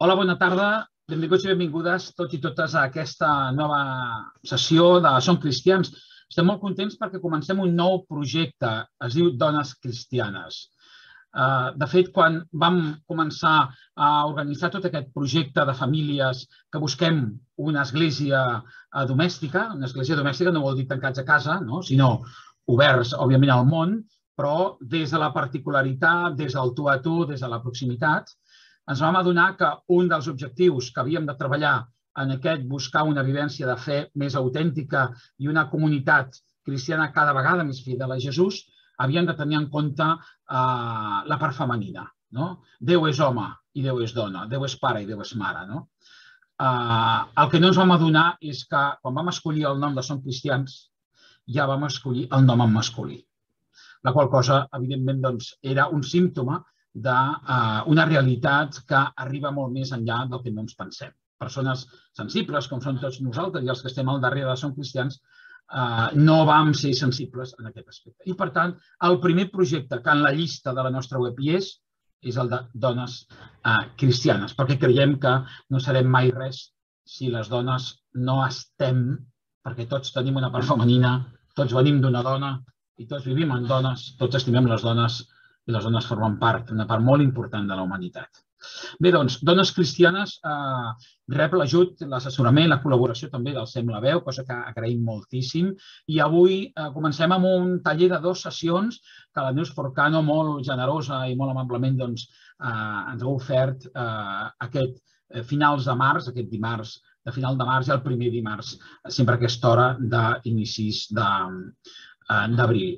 Hola, bona tarda. Benvinguts i benvingudes tots i totes a aquesta nova sessió de Som Cristians. Estem molt contents perquè comencem un nou projecte. Es diu Dones Cristianes. De fet, quan vam començar a organitzar tot aquest projecte de famílies que busquem una església domèstica no vol dir tancats a casa, sinó oberts, òbviament, al món, però des de la particularitat, des del tu a tu, des de la proximitat, ens vam adonar que un dels objectius que havíem de treballar en aquest buscar una vivència de fe més autèntica i una comunitat cristiana cada vegada més fidel a Jesús, havien de tenir en compte la part femenina. Déu és home i Déu és dona, Déu és pare i Déu és mare. El que no ens vam adonar és que quan vam escollir el nom de Som Cristians ja vam escollir el nom en masculí. La qual cosa, evidentment, era un símptoma d'una realitat que arriba molt més enllà del que no ens pensem. Persones sensibles, com són tots nosaltres i els que estem al darrere de Som Cristians, no vam ser sensibles en aquest aspecte. I, per tant, el primer projecte que en la llista de la nostra web hi és el de Dones Cristianes, perquè creiem que no serem mai res si les dones no estem, perquè tots tenim una part femenina, tots venim d'una dona i tots vivim amb dones, tots estimem les dones i les dones formen part, una part molt important de la humanitat. Bé, doncs, Dones Cristianes rep l'ajut, l'assessorament, la col·laboració també del Sem la Veu, cosa que agraïm moltíssim. I avui comencem amb un taller de 2 sessions que la Neus Forcano, molt generosa i molt amablement, ens ha ofert aquest finals de març, aquest dimarts de final de març i el primer dimarts, sempre a aquesta hora d'inicis d'abril.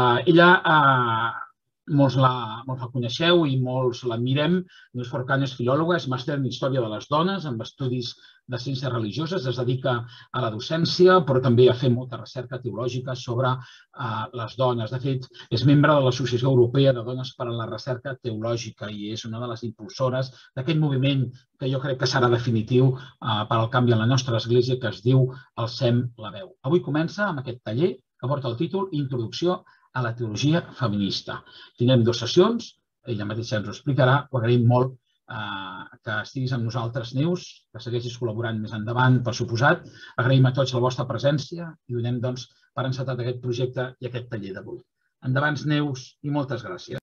Ella molts la coneixeu i molts l'admirem. Neus Forcano és filòloga, és màster en Història de les Dones, amb estudis de Ciències Religioses, es dedica a la docència, però també a fer molta recerca teològica sobre les dones. De fet, és membre de l'Associació Europea de Dones per a la Recerca Teològica i és una de les impulsores d'aquest moviment que jo crec que serà definitiu per al canvi en la nostra església, que es diu el Sem la Veu. Avui comença amb aquest taller que porta el títol Introducció a la teologia feminista. Tindrem 2 sessions, ella mateixa ens ho explicarà, ho agraïm molt que estiguis amb nosaltres, Neus, que segueixis col·laborant més endavant, per suposat. Agraïm a tots la vostra presència i donem, doncs, per encetat aquest projecte i aquest taller d'avui. Endavant, Neus, i moltes gràcies.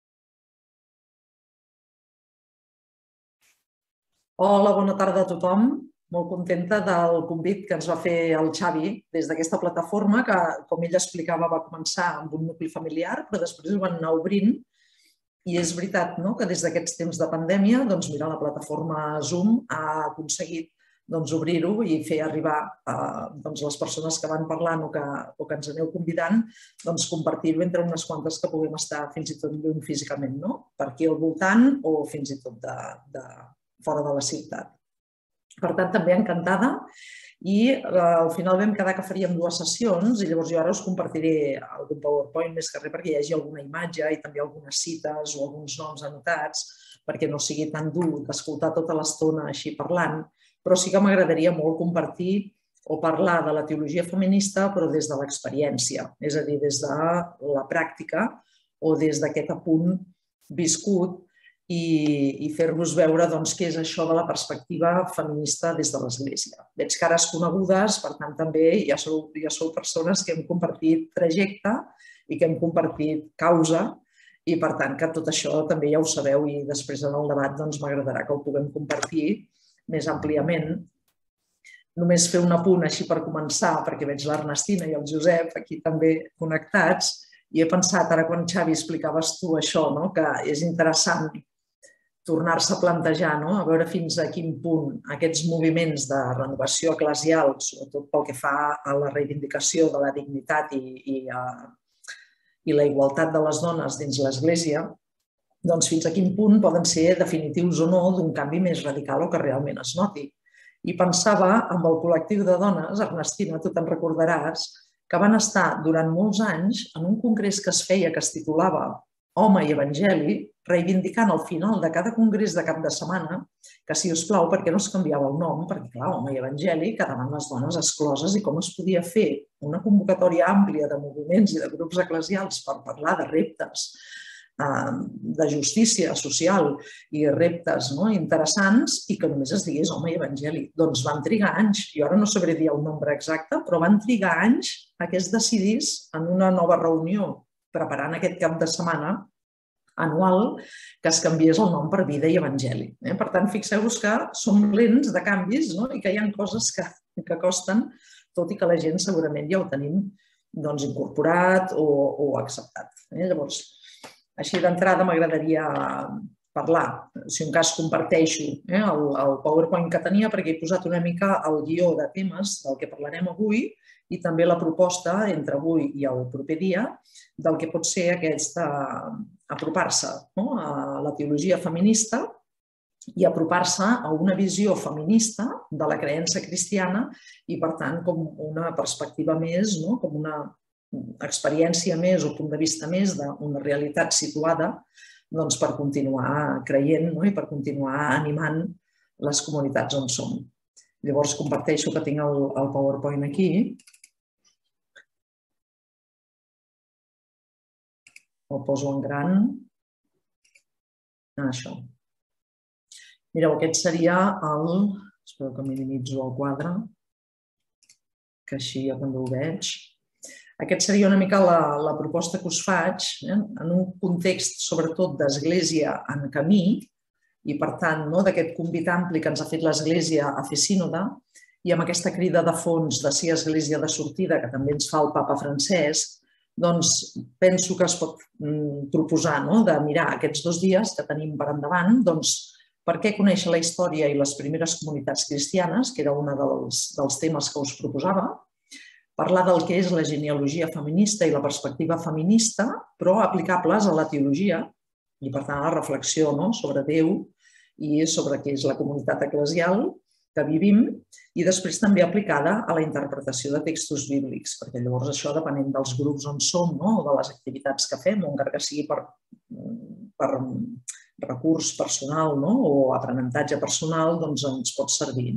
Hola, bona tarda a tothom. Molt contenta del convit que ens va fer el Xavi des d'aquesta plataforma que, com ell explicava, va començar amb un nucli familiar, però després ho van anar obrint. I és veritat que des d'aquests temps de pandèmia, la plataforma Zoom ha aconseguit obrir-ho i fer arribar les persones que van parlant o que ens aneu convidant, compartir-ho entre unes quantes que puguem estar fins i tot lluny físicament, per aquí al voltant o fins i tot fora de la ciutat. Per tant, també encantada i al final vam quedar que faríem 2 sessions i llavors jo ara us compartiré algun PowerPoint més que res perquè hi hagi alguna imatge i també algunes cites o alguns noms anotats perquè no sigui tan dur d'escoltar tota l'estona així parlant, però sí que m'agradaria molt compartir o parlar de la teologia feminista però des de l'experiència, és a dir, des de la pràctica o des d'aquest apunt viscut i fer-vos veure què és això de la perspectiva feminista des de l'Església. Veig cares conegudes, per tant també ja sou persones que hem compartit trajecte i que hem compartit causa i per tant que tot això també ja ho sabeu i després en el debat m'agradarà que ho puguem compartir més àmpliament. Només fer un apunt així per començar, perquè veig l'Ernestina i el Josep aquí també connectats i he pensat ara quan Xavi explicaves tu això, que és interessant tornar-se a plantejar, a veure fins a quin punt aquests moviments de renovació eclesial, sobretot pel que fa a la reivindicació de la dignitat i la igualtat de les dones dins l'Església, fins a quin punt poden ser definitius o no d'un canvi més radical o que realment es noti. I pensava amb el col·lectiu de dones, Ernestina, tu te'n recordaràs, que van estar durant molts anys en un congrés que es feia que es titulava Home i Evangeli, reivindicant al final de cada congrés de cap de setmana que, si us plau, perquè no es canviava el nom, perquè, clar, Home i Evangeli quedaven les dones excloses i com es podia fer una convocatòria àmplia de moviments i de grups eclesials per parlar de reptes de justícia social i reptes interessants i que només es digués home i evangeli. Doncs van trigar anys, jo ara no sabré dir el nombre exacte, però van trigar anys a que es decidís en una nova reunió preparant aquest cap de setmana anual que es canviés el nom per Vida i Evangeli. Per tant, fixeu-vos que som lents de canvis i que hi ha coses que costen, tot i que la gent segurament ja ho tenim incorporat o acceptat. Llavors, així d'entrada m'agradaria parlar. Si un cas comparteixo el PowerPoint que tenia perquè he posat una mica el guió de temes del que parlarem avui i també la proposta entre avui i el proper dia del que pot ser apropar-se a la teologia feminista i apropar-se a una visió feminista de la creença cristiana i, per tant, com una perspectiva més, com una experiència més o punt de vista més d'una realitat situada per continuar creient i per continuar animant les comunitats on som. Llavors, comparteixo que tinc el PowerPoint aquí. El poso en gran. Això. Mireu, aquest seria el... Espero que minimitzo el quadre, que així ja també ho veig. Aquest seria una mica la proposta que us faig en un context, sobretot, d'església en camí i, per tant, d'aquest convit ampli que ens ha fet l'Església a fer sínode i amb aquesta crida de fons de ser església de sortida que també ens fa el papa Francesc, doncs penso que es pot proposar de mirar aquests 2 dies que tenim per endavant, doncs per què conèixer la història i les primeres comunitats cristianes, que era un dels temes que us proposava, parlar del que és la genealogia feminista i la perspectiva feminista, però aplicables a la teologia i, per tant, a la reflexió sobre Déu i sobre què és la comunitat eclesial que vivim i després també aplicada a la interpretació de textos bíblics, perquè llavors això, depenent dels grups on som o de les activitats que fem, encara que sigui per recurs personal o aprenentatge personal, doncs ens pot servir.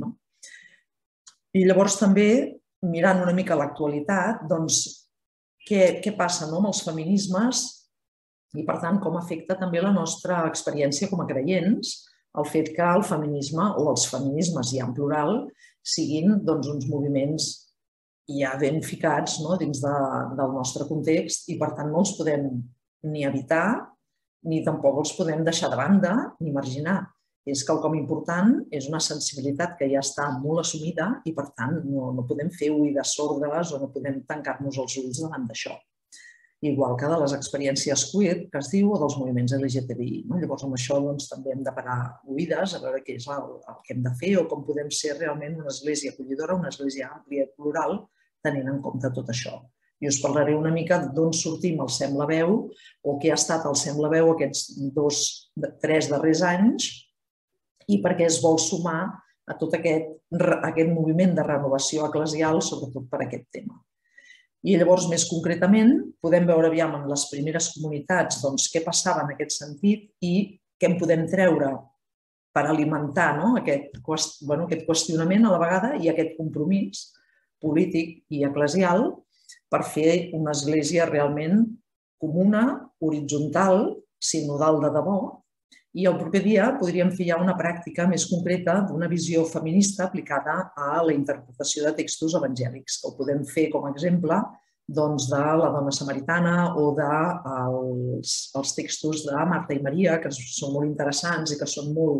I llavors també, mirant una mica l'actualitat, doncs què passa amb els feminismes i, per tant, com afecta també la nostra experiència com a creients el fet que el feminisme o els feminismes, ja en plural, siguin uns moviments ja ben ficats dins del nostre context i, per tant, no els podem ni evitar ni tampoc els podem deixar de banda ni marginar. És quelcom important, és una sensibilitat que ja està molt assumida i, per tant, no podem fer oïdes sordes o no podem tancar-nos els ulls davant d'això. Igual que de les experiències queer, que es diu, o dels moviments LGTBI. Llavors, amb això també hem de parar oïdes, a veure què és el que hem de fer o com podem ser realment una església acollidora, una església àmplia i plural, tenint en compte tot això. I us parlaré una mica d'on sortim al Sembla Veu o què ha estat el Sembla Veu aquests 3 darrers anys i per què es vol sumar a tot aquest moviment de renovació eclesial, sobretot per aquest tema. I llavors, més concretament, podem veure aviam en les primeres comunitats què passava en aquest sentit i què en podem treure per alimentar aquest qüestionament a la vegada i aquest compromís polític i eclesial per fer una església realment comuna, horitzontal, sinodal de debò. I el proper dia podríem fer ja una pràctica més concreta d'una visió feminista aplicada a la interpretació de textos evangèlics, que ho podem fer com a exemple de la dona samaritana o dels textos de Marta i Maria, que són molt interessants i que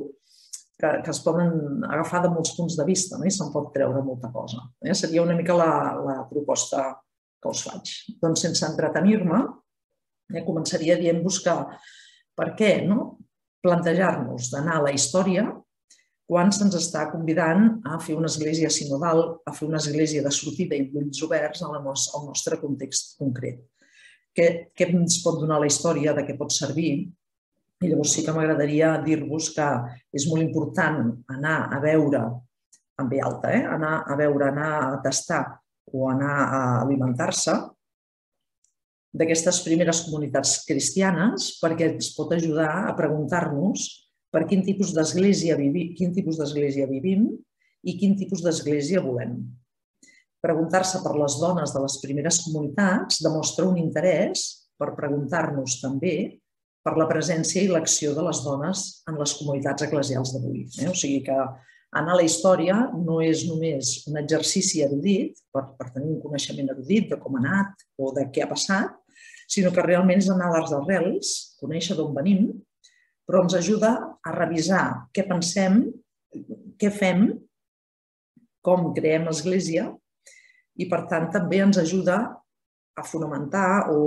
es poden agafar de molts punts de vista i se'n pot treure molta cosa. Seria una mica la proposta que us faig. Doncs sense entretenir-me, començaria dient-vos que per què plantejar-nos d'anar a la història quan se'ns està convidant a fer una església sinodal, a fer una església de sortida i ulls oberts al nostre context concret. Què ens pot donar la història, de què pot servir? I llavors sí que m'agradaria dir-vos que és molt important anar a veure, en ve alta, anar a veure, anar a tastar o anar a alimentar-se d'aquestes primeres comunitats cristianes perquè ens pot ajudar a preguntar-nos per quin tipus d'església vivim i quin tipus d'església volem. Preguntar-se per les dones de les primeres comunitats demostra un interès per preguntar-nos també per la presència i l'acció de les dones en les comunitats eclesials d'avui. O sigui que anar a la història no és només un exercici erudit, per tenir un coneixement erudit de com ha anat o de què ha passat, sinó que realment és anar a les arrels, conèixer d'on venim, però ens ajuda a revisar què pensem, què fem, com creem església i, per tant, també ens ajuda a fonamentar o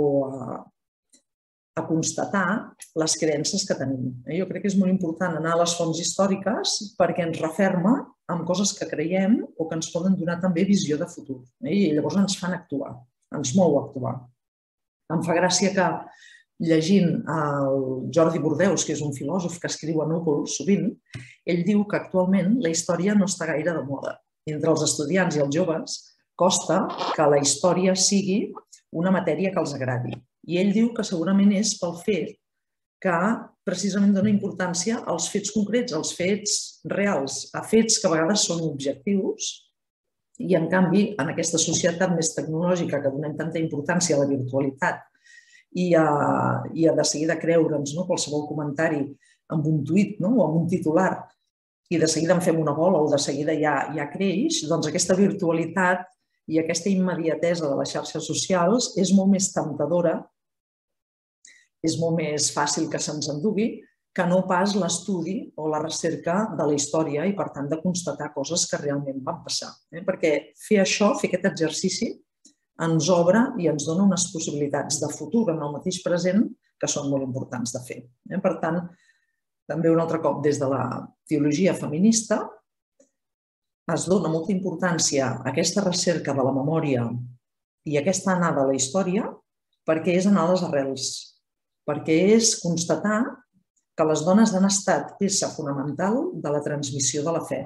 a constatar les creences que tenim. Jo crec que és molt important anar a les fonts històriques perquè ens referma amb coses que creiem o que ens poden donar també visió de futur. I llavors ens fan actuar, ens mou a actuar. Em fa gràcia que llegint el Jordi Bordeus, que és un filòsof que escriu a Núvol sovint, ell diu que actualment la història no està gaire de moda. Entre els estudiants i els joves costa que la història sigui una matèria que els agradi. I ell diu que segurament és pel fet que precisament dona importància als fets concrets, als fets reals, a fets que a vegades són objectius i, en canvi, en aquesta societat més tecnològica que donem tanta importància a la virtualitat i a de seguida creure'ns qualsevol comentari amb un tuit o amb un titular i de seguida en fem una bola o de seguida ja creix, doncs aquesta virtualitat i aquesta immediatesa de les xarxes socials és molt més temptadora, és molt més fàcil que se'ns endugui que no pas l'estudi o la recerca de la història i, per tant, de constatar coses que realment van passar. Perquè fer això, fer aquest exercici, ens obre i ens dona unes possibilitats de futur en el mateix present que són molt importants de fer. Per tant, també un altre cop, des de la teologia feminista, es dona molta importància a aquesta recerca de la memòria i aquesta anada a la història perquè és anar a les arrels, perquè és constatar que les dones han estat peça fonamental de la transmissió de la fe,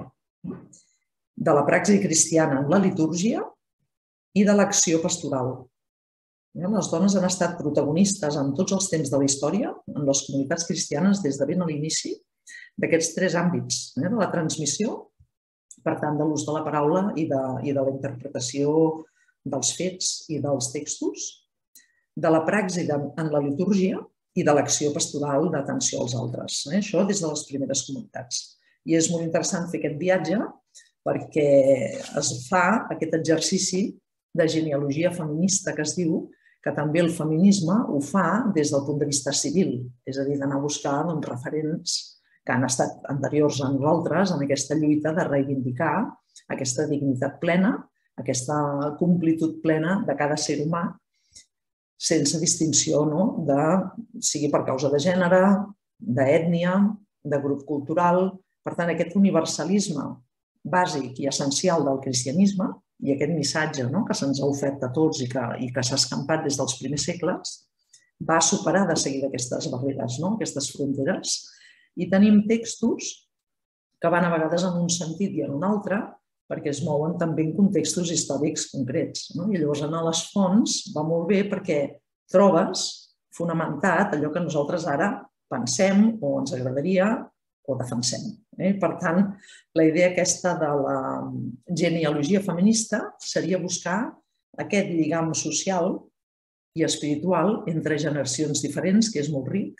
de la praxi cristiana en la litúrgia i de l'acció pastoral. Les dones han estat protagonistes en tots els temps de la història, en les comunitats cristianes, des de ben a l'inici, d'aquests tres àmbits, de la transmissió, per tant, de l'ús de la paraula i de la interpretació dels fets i dels textos, de la praxi en la litúrgia i de l'acció pastoral d'atenció als altres. Això des de les primeres comunitats. I és molt interessant fer aquest viatge perquè es fa aquest exercici de genealogia feminista que es diu que també el feminisme ho fa des del punt de vista civil, és a dir, d'anar a buscar referents que han estat anteriors a nosaltres en aquesta lluita de reivindicar aquesta dignitat plena, aquesta completud plena de cada ser humà, sense distinció, sigui per causa de gènere, d'ètnia, de grup cultural. Per tant, aquest universalisme bàsic i essencial del cristianisme i aquest missatge que se'ns ha ofert a tots i que s'ha escampat des dels primers segles va superar de seguida aquestes barreres, aquestes fronteres, i tenim textos que van a vegades en un sentit i en un altre perquè es mouen també en contextos històrics concrets. I llavors anar a les fonts va molt bé perquè trobes fonamentat allò que nosaltres ara pensem o ens agradaria o defensem. Per tant, la idea aquesta de la genealogia feminista seria buscar aquest lligam social i espiritual entre generacions diferents, que és molt ric,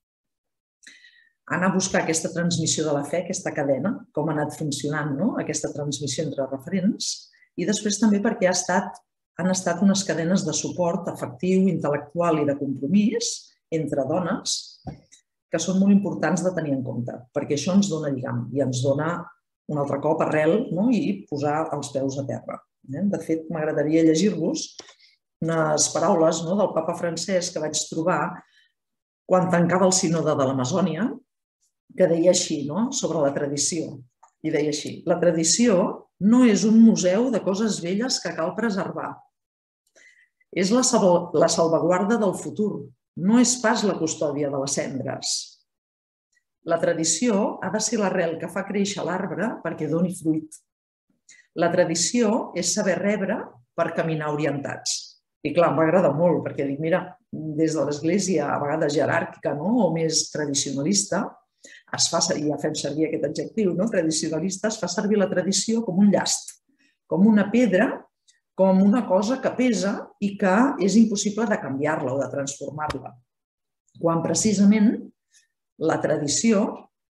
anar a buscar aquesta transmissió de la fe, aquesta cadena, com ha anat funcionant aquesta transmissió entre referents, i després també perquè han estat unes cadenes de suport afectiu, intel·lectual i de compromís entre dones que són molt importants de tenir en compte, perquè això ens dona lligam i ens dona un altre cop arrel i posar els peus a terra. De fet, m'agradaria llegir-vos unes paraules del papa Francesc que vaig trobar quan tancava el sínode de l'Amazònia, que deia així, sobre la tradició. I deia així: la tradició no és un museu de coses velles que cal preservar. És la salvaguarda del futur, no és pas la custòdia de les cendres. La tradició ha de ser l'arrel que fa créixer l'arbre perquè doni fruit. La tradició és saber rebre per caminar orientats. I clar, m'agrada molt perquè dic, mira, des de l'església a vegades jeràrquica o més tradicionalista, es fa, i ja fem servir aquest adjectiu, tradicionalista, es fa servir la tradició com un llast, com una pedra, com una cosa que pesa i que és impossible de canviar-la o de transformar-la. quan precisament la tradició,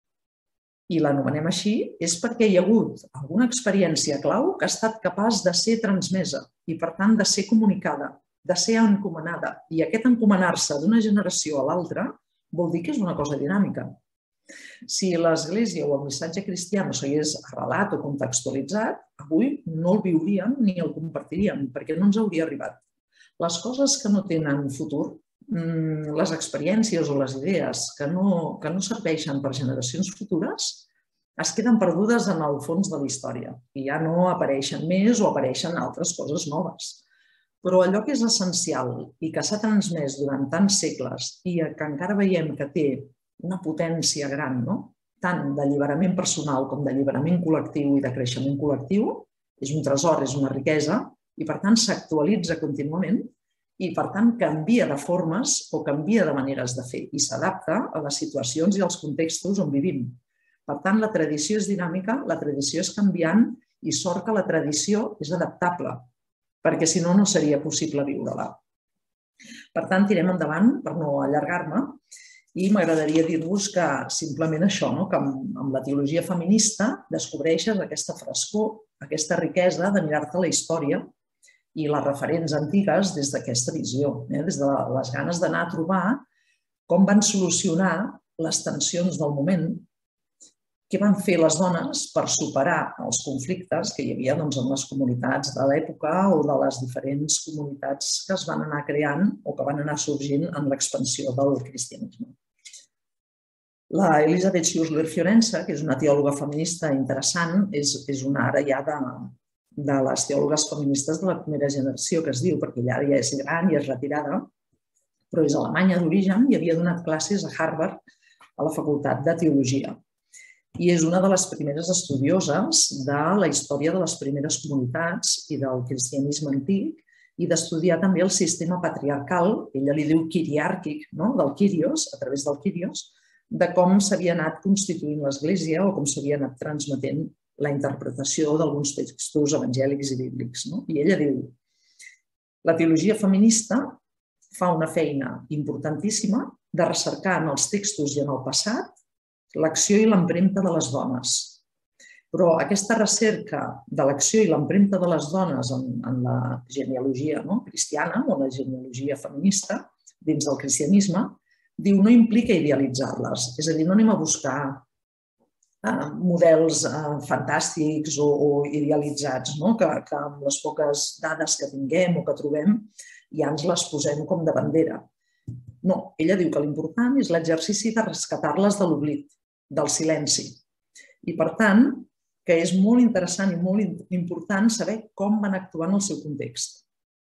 i l'anomenem així, és perquè hi ha hagut alguna experiència clau que ha estat capaç de ser transmesa i, per tant, de ser comunicada, de ser encomanada. I aquest encomanar-se d'una generació a l'altra vol dir que és una cosa dinàmica. Si l'Església o el missatge cristià no s'hagués arrelat o contextualitzat, avui no el viuríem ni el compartiríem, perquè no ens hauria arribat. Les coses que no tenen futur, les experiències o les idees que no serveixen per generacions futures, es queden perdudes en el fons de la història i ja no apareixen més o apareixen altres coses noves. Però allò que és essencial i que s'ha transmès durant tants segles i que encara veiem que té una potència gran, tant d'alliberament personal com d'alliberament col·lectiu i de creixement col·lectiu, és un tresor, és una riquesa i, per tant, s'actualitza contínuament i, per tant, canvia de formes o canvia de maneres de fer i s'adapta a les situacions i als contextos on vivim. Per tant, la tradició és dinàmica, la tradició és canviant i sort que la tradició és adaptable, perquè si no, no seria possible viure-la. Per tant, tirem endavant per no allargar-me i m'agradaria dir-vos que simplement això, que amb la teologia feminista descobreixes aquesta frescor, aquesta riquesa de mirar-te la història i les referents antigues des d'aquesta visió, des de les ganes d'anar a trobar com van solucionar les tensions del moment, què van fer les dones per superar els conflictes que hi havia en les comunitats de l'època o de les diferents comunitats que es van anar creant o que van anar sorgint en l'expansió del cristianisme. La Elisabeth Schussler-Fiorenza, que és una teòloga feminista interessant, és una ara ja de les teòlogues feministes de la primera generació, que es diu, perquè ella ja és gran i és retirada, però és alemanya d'origen i havia donat classes a Harvard a la Facultat de Teologia. I és una de les primeres estudioses de la història de les primeres comunitats i del cristianisme antic i d'estudiar també el sistema patriarcal, ella li diu quiriàrquic, del Kyrios, a través del Kyrios, de com s'havia anat constituint l'Església o com s'havia anat transmetent la interpretació d'alguns textos evangèlics i bíblics. I ella diu: la teologia feminista fa una feina importantíssima de recercar en els textos i en el passat l'acció i l'empremta de les dones. Però aquesta recerca de l'acció i l'empremta de les dones en la genealogia cristiana o la genealogia feminista dins del cristianisme, diu, no implica idealitzar-les. És a dir, no anem a buscar models fantàstics o idealitzats, que amb les poques dades que tinguem o que trobem ja ens les posem com de bandera. No, ella diu que l'important és l'exercici de rescatar-les de l'oblit, del silenci. I, per tant, que és molt interessant i molt important saber com van actuar en el seu context.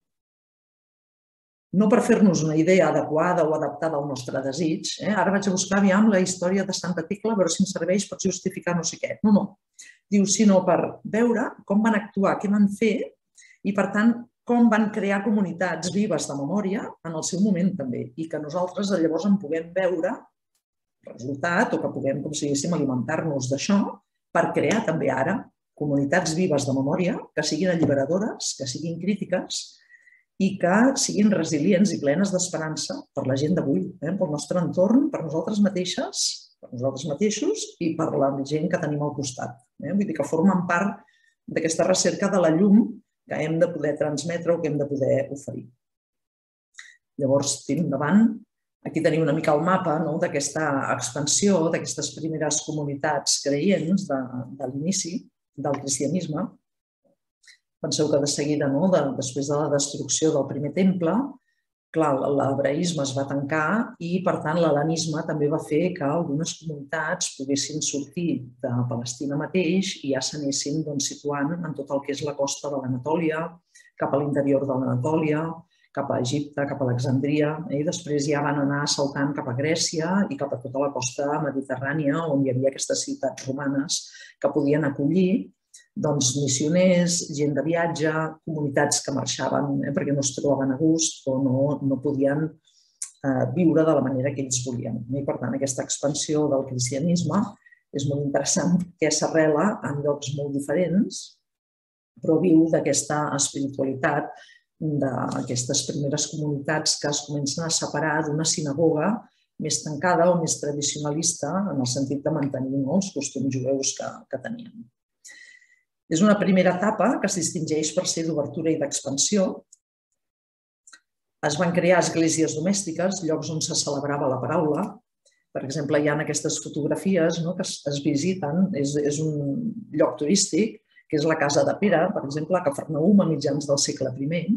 No per fer-nos una idea adequada o adaptada al nostre desig. Ara vaig a buscar aviam la història de Santa Tecla, a veure si em serveix per justificar no sé què. No. Diu, sinó per veure com van actuar, què van fer i, per tant, com van crear comunitats vives de memòria en el seu moment també i que nosaltres llavors en puguem veure resultat o que puguem, com si diguéssim, alimentar-nos d'això per crear també ara comunitats vives de memòria que siguin alliberadores, que siguin crítiques i que siguin resilients i plenes d'esperança per la gent d'avui, pel nostre entorn, per nosaltres mateixes, per nosaltres mateixos i per la gent que tenim al costat. Vull dir que formen part d'aquesta recerca de la llum que hem de poder transmetre o que hem de poder oferir. Llavors, tirem endavant. Aquí tenim una mica el mapa d'aquesta expansió, d'aquestes primeres comunitats creients de l'inici del cristianisme. Penseu que de seguida, després de la destrucció del primer temple, clar, l'hebraisme es va tancar i, per tant, l'hel·lenisme també va fer que algunes comunitats poguessin sortir de Palestina mateix i ja s'anessin situant en tot el que és la costa de l'Anatòlia, cap a l'interior de l'Anatòlia, cap a Egipte, cap a Alexandria, i després ja van anar saltant cap a Grècia i cap a tota la costa mediterrània, on hi havia aquestes ciutats romanes que podien acollir missioners, gent de viatge, comunitats que marxaven perquè no es trobaven a gust o no podien viure de la manera que ells volien. I, per tant, aquesta expansió del cristianisme és molt interessant perquè s'arrela en llocs molt diferents, però viu d'aquesta espiritualitat d'aquestes primeres comunitats que es comencen a separar d'una sinagoga més tancada o més tradicionalista en el sentit de mantenir els costums jueus que tenien. És una primera etapa que es distingeix per ser d'obertura i d'expansió. Es van crear esglésies domèstiques, llocs on se celebrava la paraula. Per exemple, hi ha aquestes fotografies que es visiten, és un lloc turístic, que és la casa de Pere, per exemple, a Cafarnaüm, a mitjans del segle I.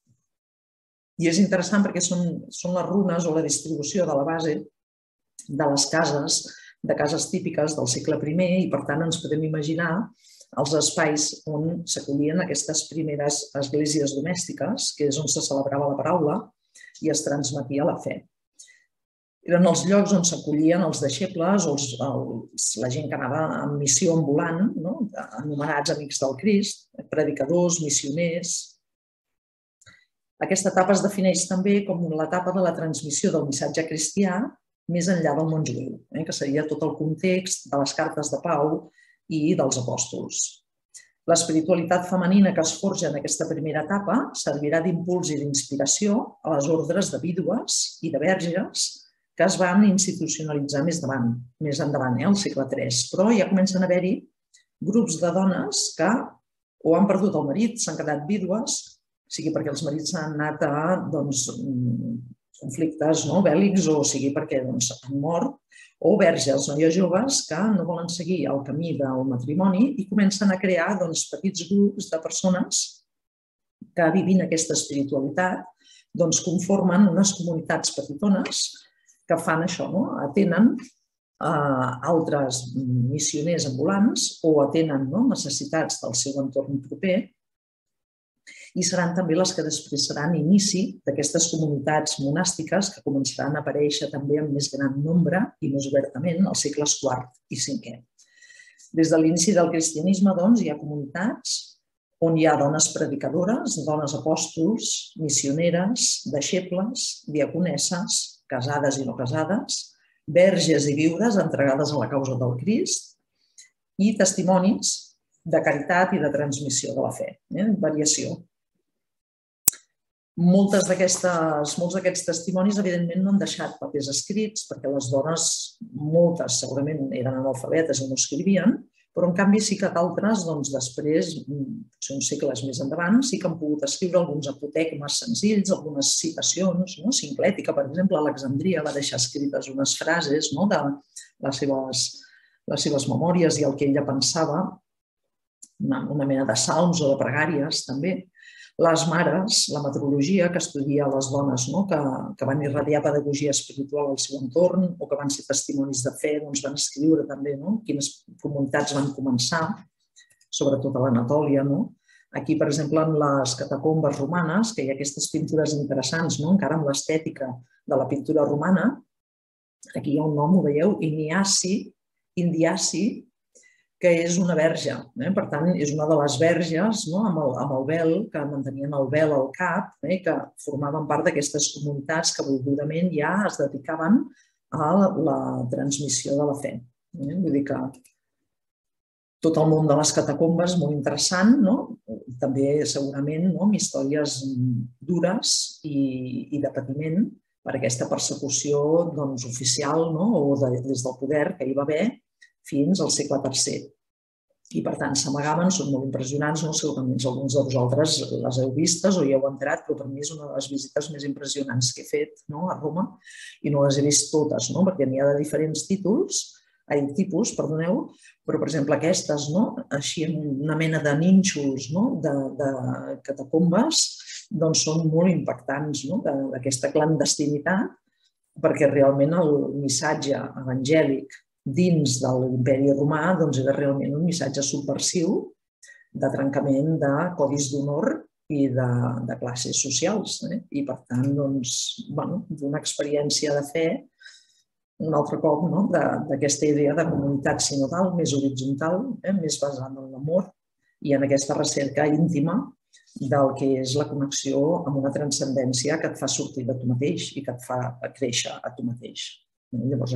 I és interessant perquè són les runes o la distribució de la base de les cases típiques del segle I i, per tant, ens podem imaginar els espais on s'acollien aquestes primeres esglésies domèstiques, que és on se celebrava la paraula i es transmetia la fe. Eren els llocs on s'acollien els deixebles o la gent que anava en missió ambulant, anomenats amics del Crist, predicadors, missioners. Aquesta etapa es defineix també com l'etapa de la transmissió del missatge cristià més enllà del món jueu, que seria tot el context de les cartes de Pau i dels apòstols. L'espiritualitat femenina que es forja en aquesta primera etapa servirà d'impuls i d'inspiració a les ordres de vídues i de verges que es van institucionalitzar més endavant, al segle III. Però ja comencen a haver-hi grups de dones que o han perdut el marit, s'han quedat vídues, sigui perquè els marits han anat a conflictes bèl·lics o sigui perquè han mort, o verges, noies joves que no volen seguir el camí del matrimoni i comencen a crear petits grups de persones que, vivint aquesta espiritualitat, conformen unes comunitats petitones que fan això, atenen altres missioners ambulants o atenen necessitats del seu entorn proper i seran també les que després seran inici d'aquestes comunitats monàstiques que començaran a aparèixer també en més gran nombre i més obertament als segles IV i V. Des de l'inici del cristianisme, hi ha comunitats on hi ha dones predicadores, dones apòstols, missioneres, deixebles, diaconesses, casades i no casades, verges i viudes entregades a la causa del Crist i testimonis de caritat i de transmissió de la fe, variació. Molts d'aquests testimonis, evidentment, no han deixat papers escrits perquè les dones, moltes segurament eren analfabetes i no escrivien, però en canvi sí que d'altres, després, potser uns segles més endavant, sí que han pogut escriure alguns apotegmes senzills, algunes citacions. Sinclètica, per exemple, a Alexandria va deixar escrites unes frases de les seves memòries i el que ella pensava, una mena de salms o de pregàries, també. Les mares, la metrologia, que estudia les dones que van irradiar pedagogia espiritual al seu entorn o que van ser testimonis de fe, van escriure també quines comunitats van començar, sobretot a l'Anatòlia. Aquí, per exemple, en les catacombes romanes, que hi ha aquestes pintures interessants, encara amb l'estètica de la pintura romana, aquí hi ha un nom, ho veieu, Indiaci, que és una verge. Per tant, és una de les verges amb el vel, que mantenien el vel al cap, que formaven part d'aquestes comunitats que volgudament ja es dedicaven a la transmissió de la fe. Vull dir que tot el món de les catacombes és molt interessant, també segurament amb històries dures i de patiment per aquesta persecució oficial o des del poder que hi va haver fins al segle III. I, per tant, s'amagaven, són molt impressionants, segurament alguns de vosaltres les heu vistes o hi heu entrat, però per mi és una de les visites més impressionants que he fet a Roma i no les he vist totes, perquè n'hi ha de diferents tipus, però, per exemple, aquestes, així en una mena de nínxols de catacombes, són molt impactants d'aquesta clandestinitat, perquè realment el missatge evangèlic dins de l'imperi romà era realment un missatge subversiu de trencament de codis d'honor i de classes socials. I, per tant, d'una experiència de fe, un altre cop, d'aquesta idea de comunitat sinodal més horitzontal, més basada en l'amor i en aquesta recerca íntima del que és la connexió amb una transcendència que et fa sortir de tu mateix i que et fa créixer a tu mateix. Llavors,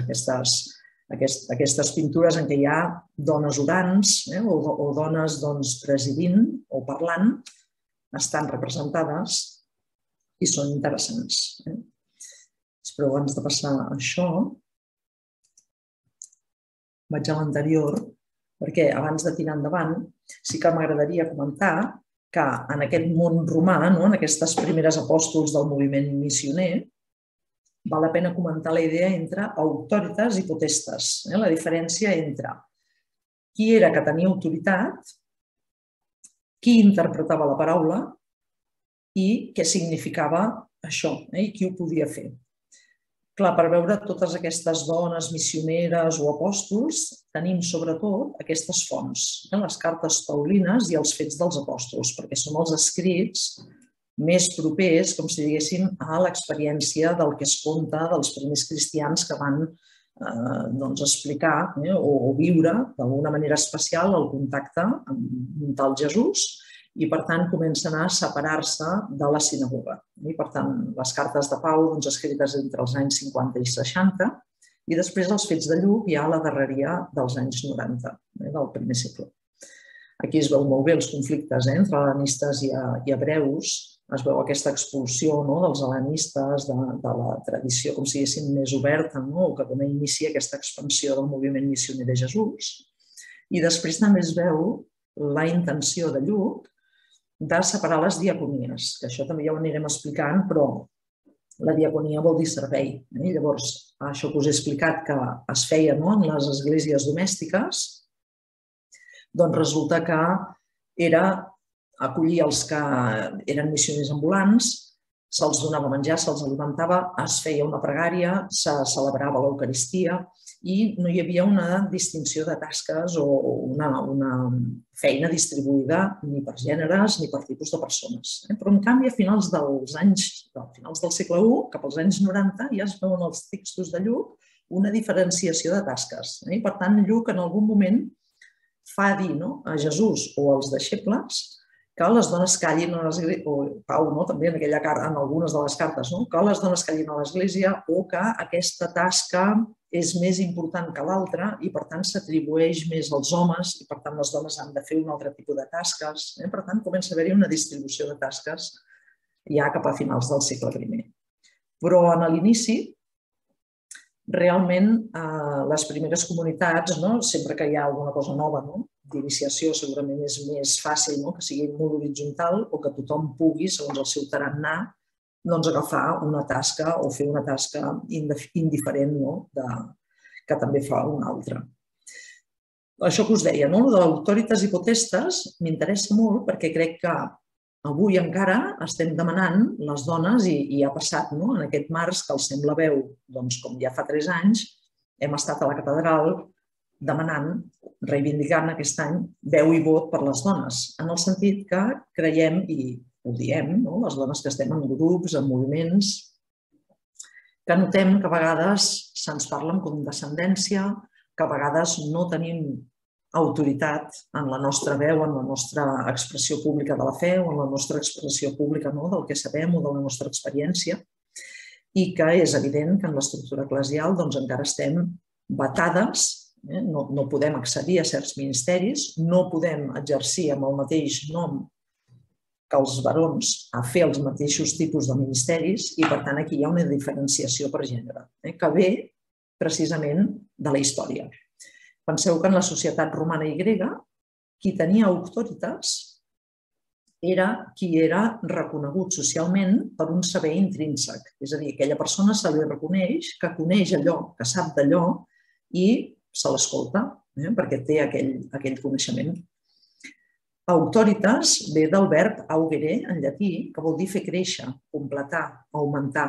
aquestes pintures en què hi ha dones orants o dones presidint o parlant estan representades i són interessants. Espereu, abans de passar a això, vaig a l'anterior, perquè abans de tirar endavant sí que m'agradaria comentar que en aquest món romà, en aquestes primeres apòstols del moviment missioner, val la pena comentar la idea entre auctoritas i potestas, la diferència entre qui era que tenia autoritat, qui interpretava la paraula i què significava això i qui ho podia fer. Clar, per veure totes aquestes dones missioneres o apòstols, tenim sobretot aquestes fonts, les cartes paulines i els Fets dels Apòstols, perquè són els escrits més propers, com si diguéssim, a l'experiència del que es conta dels primers cristians que van explicar o viure d'alguna manera especial el contacte amb un tal Jesús i, per tant, comencen a separar-se de la sinagoga. I, per tant, les cartes de Pau escrites entre els anys 50 i 60 i després els Fets de Lluc ja a la darreria dels anys 90, del primer segle. Aquí es veu molt bé els conflictes entre hel·lenistes i hebreus, es veu aquesta expulsió dels hel·lenistes de la tradició, com si diguéssim, més oberta, que dona inici a aquesta expansió del moviment missioner de Jesús. I després també es veu la intenció de Lluc de separar les diaconies, que això també ja ho anirem explicant, però la diaconia vol dir servei. Llavors, això que us he explicat que es feia en les esglésies domèstiques, doncs resulta que era acollir els que eren missioners ambulants, se'ls donava menjar, se'ls alimentava, es feia una pregària, se celebrava l'Eucaristia i no hi havia una distinció de tasques o una feina distribuïda ni per gèneres ni per tipus de persones. Però, en canvi, a finals del segle I, cap als anys 90, ja es veuen els textos de Lluc una diferenciació de tasques. I, per tant, Lluc en algun moment fa dir a Jesús o als deixebles que les dones callin a l'església, o Pau també en algunes de les cartes, que les dones callin a l'església o que aquesta tasca és més important que l'altra i, per tant, s'atribueix més als homes i, per tant, les dones han de fer un altre tipus de tasques. Per tant, comença a haver-hi una distribució de tasques ja cap a finals del segle I. Però en l'inici, realment, les primeres comunitats, sempre que hi ha alguna cosa nova d'iniciació, segurament és més fàcil que sigui molt horitzontal o que tothom pugui, segons el seu tarannà, agafar una tasca o fer una tasca indiferent que també fa una altra. Això que us deia, d'autoritas i potestas, m'interessa molt perquè crec que avui encara estem demanant les dones, i ha passat en aquest març que el Sembla Veu, com ja fa 3 anys, hem estat a la catedral demanant, reivindicant aquest any, veu i vot per les dones, en el sentit que creiem, i ho diem, les dones que estem en grups, en moviments, que notem que a vegades se'ns parla amb condescendència, que a vegades no tenim autoritat en la nostra veu, en la nostra expressió pública de la fe o en la nostra expressió pública del que sabem o de la nostra experiència, i que és evident que en l'estructura eclesial encara estem vetades, no podem accedir a certs ministeris, no podem exercir amb el mateix nom que els barons a fer els mateixos tipus de ministeris i, per tant, aquí hi ha una diferenciació per gènere, que ve precisament de la història. Penseu que en la societat romana i grega, qui tenia auctoritas era qui era reconegut socialment per un saber intrínsec. És a dir, aquella persona se li reconeix que coneix allò, que sap d'allò i se l'escolta perquè té aquell coneixement. Auctoritas ve del verb augere, en llatí, que vol dir fer créixer, completar, augmentar.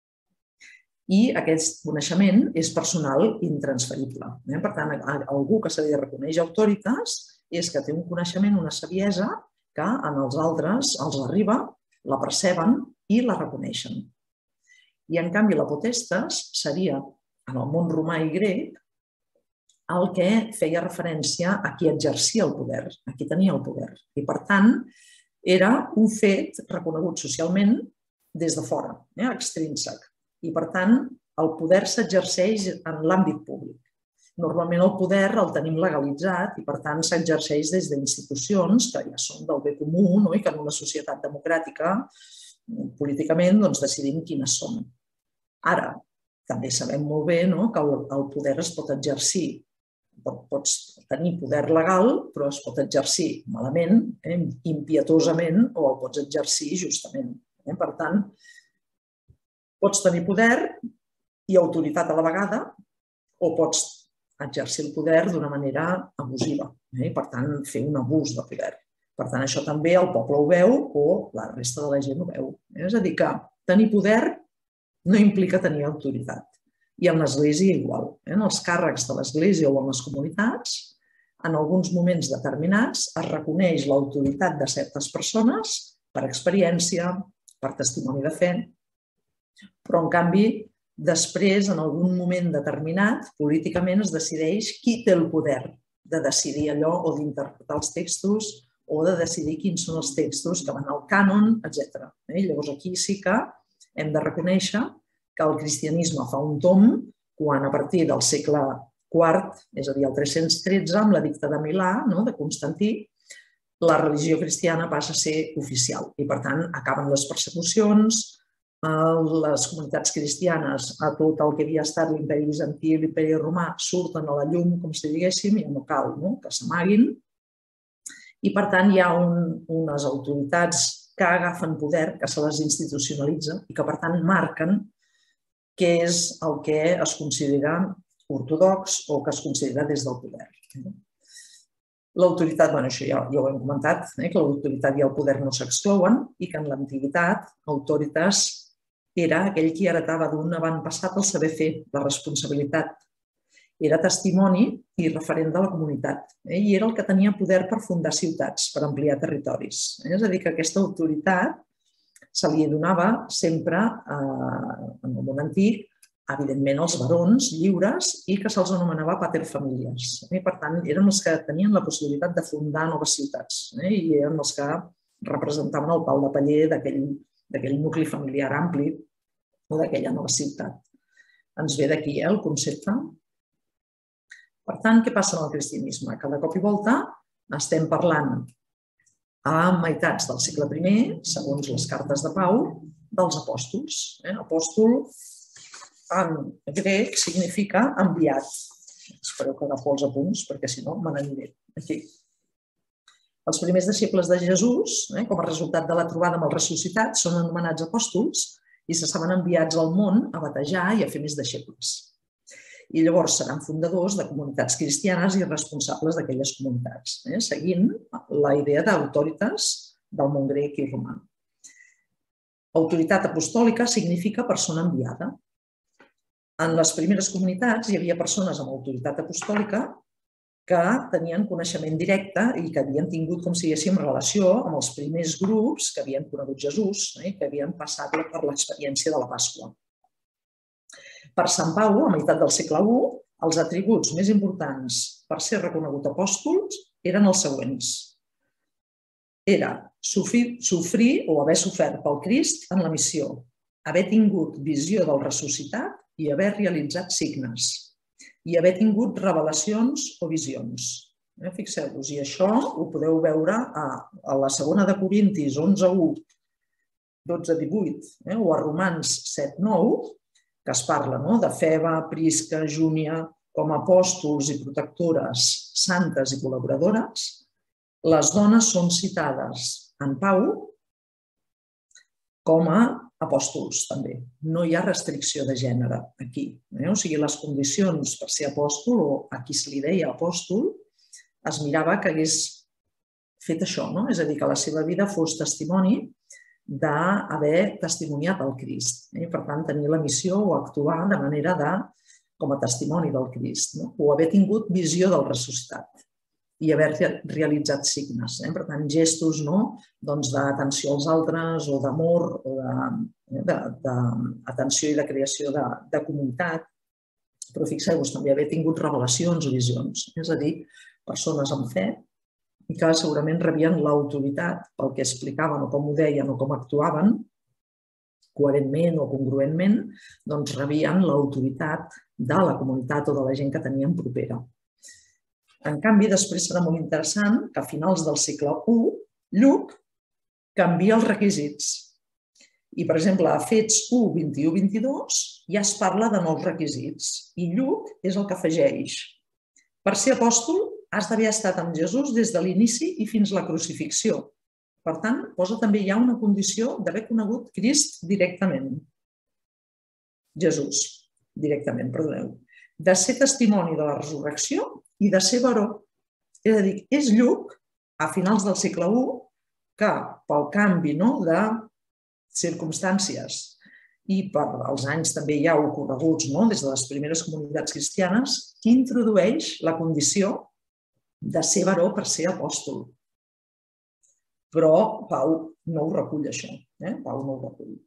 I aquest coneixement és personal intransferible. Per tant, algú que se li reconeix auctoritas és que té un coneixement, una saviesa, que als altres els arriba, la perceben i la reconeixen. I, en canvi, la potestas seria, en el món romà i grec, el que feia referència a qui exercia el poder, a qui tenia el poder. I, per tant, era un fet reconegut socialment des de fora, extrínsec. I, per tant, el poder s'exerceix en l'àmbit públic. Normalment el poder el tenim legalitzat i, per tant, s'exerceix des d'institucions que ja són del bé comú i que en una societat democràtica, políticament, decidim quines són. Ara, també sabem molt bé que el poder es pot exercir. Pots tenir poder legal, però es pot exercir malament, impietosament, o el pots exercir justament. Per tant, pots tenir poder i autoritat a la vegada, o pots exercir el poder d'una manera abusiva i, per tant, fer un abús de poder. Per tant, això també el poble ho veu o la resta de la gent ho veu. És a dir, que tenir poder no implica tenir autoritat. I en l'Església igual. En els càrrecs de l'Església o en les comunitats, en alguns moments determinats, es reconeix l'autoritat de certes persones per experiència, per testimoni de fe, però, en canvi, després, en algun moment determinat, políticament es decideix qui té el poder de decidir allò o d'interpretar els textos o de decidir quins són els textos que van al cànon, etc. Llavors, aquí sí que hem de reconèixer que el cristianisme fa un tomb quan a partir del segle IV, és a dir, el 313, amb l'edicte de Milà, de Constantí, la religió cristiana passa a ser oficial i, per tant, acaben les persecucions, les comunitats cristianes a tot el que havia estat l'imperi bizantí i l'imperi romà surten a la llum, com si diguéssim, i no cal que s'amaguin. I, per tant, hi ha unes autoritats que agafen poder, que se les institucionalitza i que, per tant, marquen què és el que es considera ortodox o que es considera des del poder. L'autoritat, això ja ho hem comentat, que l'autoritat i el poder no s'exclouen i que en l'antiguitat autoritas era aquell qui heretava d'un avantpassat el saber fer, la responsabilitat. Era testimoni i referent de la comunitat i era el que tenia poder per fundar ciutats, per ampliar territoris. És a dir, que aquesta autoritat se li donava sempre, en el món antic, evidentment als barons lliures i que se'ls anomenava paterfamilias. Per tant, eren els que tenien la possibilitat de fundar noves ciutats i eren els que representaven el pal de paller d'aquell nucli familiar ampli o d'aquella nova ciutat. Ens ve d'aquí el concepte. Per tant, què passa amb el cristianisme? Que de cop i volta estem parlant a meitats del segle I, segons les cartes de Pau, dels apòstols. Apòstol en grec significa enviat. Espereu que agafo els apunts, perquè si no me n'aniré. Aquí. Els primers deixebles de Jesús, com a resultat de la trobada amb els ressuscitats, són anomenats apòstols i se saben enviats al món a batejar i a fer més deixebles. I llavors seran fundadors de comunitats cristianes i responsables d'aquelles comunitats, seguint la idea d'autoritas del món grec i romà. Autoritat apostòlica significa persona enviada. En les primeres comunitats hi havia persones amb autoritat apostòlica que tenien coneixement directe i que havien tingut, com si diguéssim, relació amb els primers grups que havien conegut Jesús, que havien passat per l'experiència de la Pasqua. Per Sant Pau, a meitat del segle I, els atributs més importants per ser reconegut apòstol eren els següents. Era sofrir o haver sofert pel Crist en la missió, haver tingut visió del ressuscitat i haver realitzat signes, i haver tingut revelacions o visions. Fixeu-vos, i això ho podeu veure a la segona de Corintis 11:1, 12:18, o a Romans 7:9, que es parla de Febe, Prisca, Júnia, com a apòstols i protectores santes i col·laboradores. Les dones són citades en Pau com a apòstols, també. No hi ha restricció de gènere aquí. O sigui, les condicions per ser apòstol, o a qui se li deia apòstol, es mirava que hagués fet això, és a dir, que la seva vida fos testimoni d'haver testimoniat el Crist. Per tant, tenir la missió o actuar de manera com a testimoni del Crist, o haver tingut visió del ressuscitat i haver realitzat signes. Per tant, gestos d'atenció als altres o d'amor o d'atenció i de creació de comunitat. Però fixeu-vos, també haver tingut revelacions o visions, és a dir, persones amb fe i que segurament rebien l'autoritat pel que explicaven o com ho deien o com actuaven, coherentment o congruentment, doncs rebien l'autoritat de la comunitat o de la gent que tenien propera. En canvi, després serà molt interessant que a finals del segle I, Lluc canvia els requisits I, per exemple, a Fets 1, 21, 22 ja es parla de nous requisits i Lluc és el que afegeix. Per ser apòstol has d'haver estat amb Jesús des de l'inici i fins a la crucifixió. Per tant, posa també ja una condició d'haver conegut Crist directament. Jesús, directament, perdoneu. De ser testimoni de la resurrecció i de ser baró. És a dir, és Lluc, a finals del segle I, que pel canvi de circumstàncies i per als anys també ja ocorreguts des de les primeres comunitats cristianes, que introdueix la condició de ser baró per ser apòstol. Però Pau no ho recull, això. Pau no ho recull.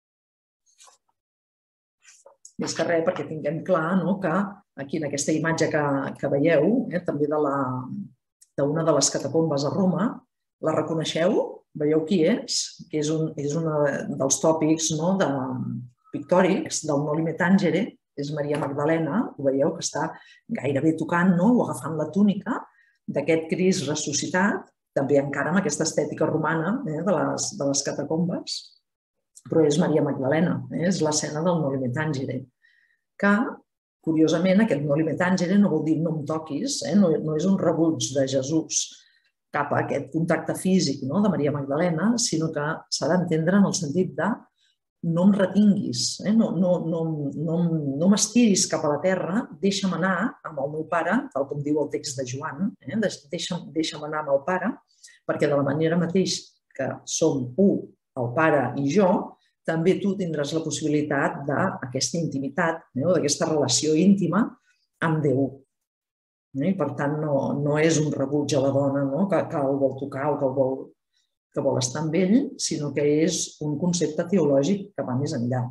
Més que res perquè tinguem clar que aquí en aquesta imatge que veieu, també d'una de les catacombes a Roma, la reconeixeu? Veieu qui és? Que és un dels tòpics pictòrics del Noli Me Tangere, és Maria Magdalena, ho veieu que està gairebé tocant o agafant la túnica d'aquest Crist ressuscitat, també encara amb aquesta estètica romana de les catacombes, però és Maria Magdalena, és l'escena del Noli Me Tangere, que, curiosament, aquest Noli Me Tangere no vol dir no em toquis, no és un rebuig de Jesús cap a aquest contacte físic de Maria Magdalena, sinó que s'ha d'entendre en el sentit de no em retinguis, no m'estiris cap a la terra, deixa'm anar amb el meu pare, tal com diu el text de Joan, deixa'm anar amb el pare, perquè de la manera mateix que som un, el pare i jo, també tu tindràs la possibilitat d'aquesta intimitat, d'aquesta relació íntima amb Déu. I, per tant, no és un rebuig a la dona que el vol tocar o que vol estar amb ell, sinó que és un concepte teològic que va més enllà.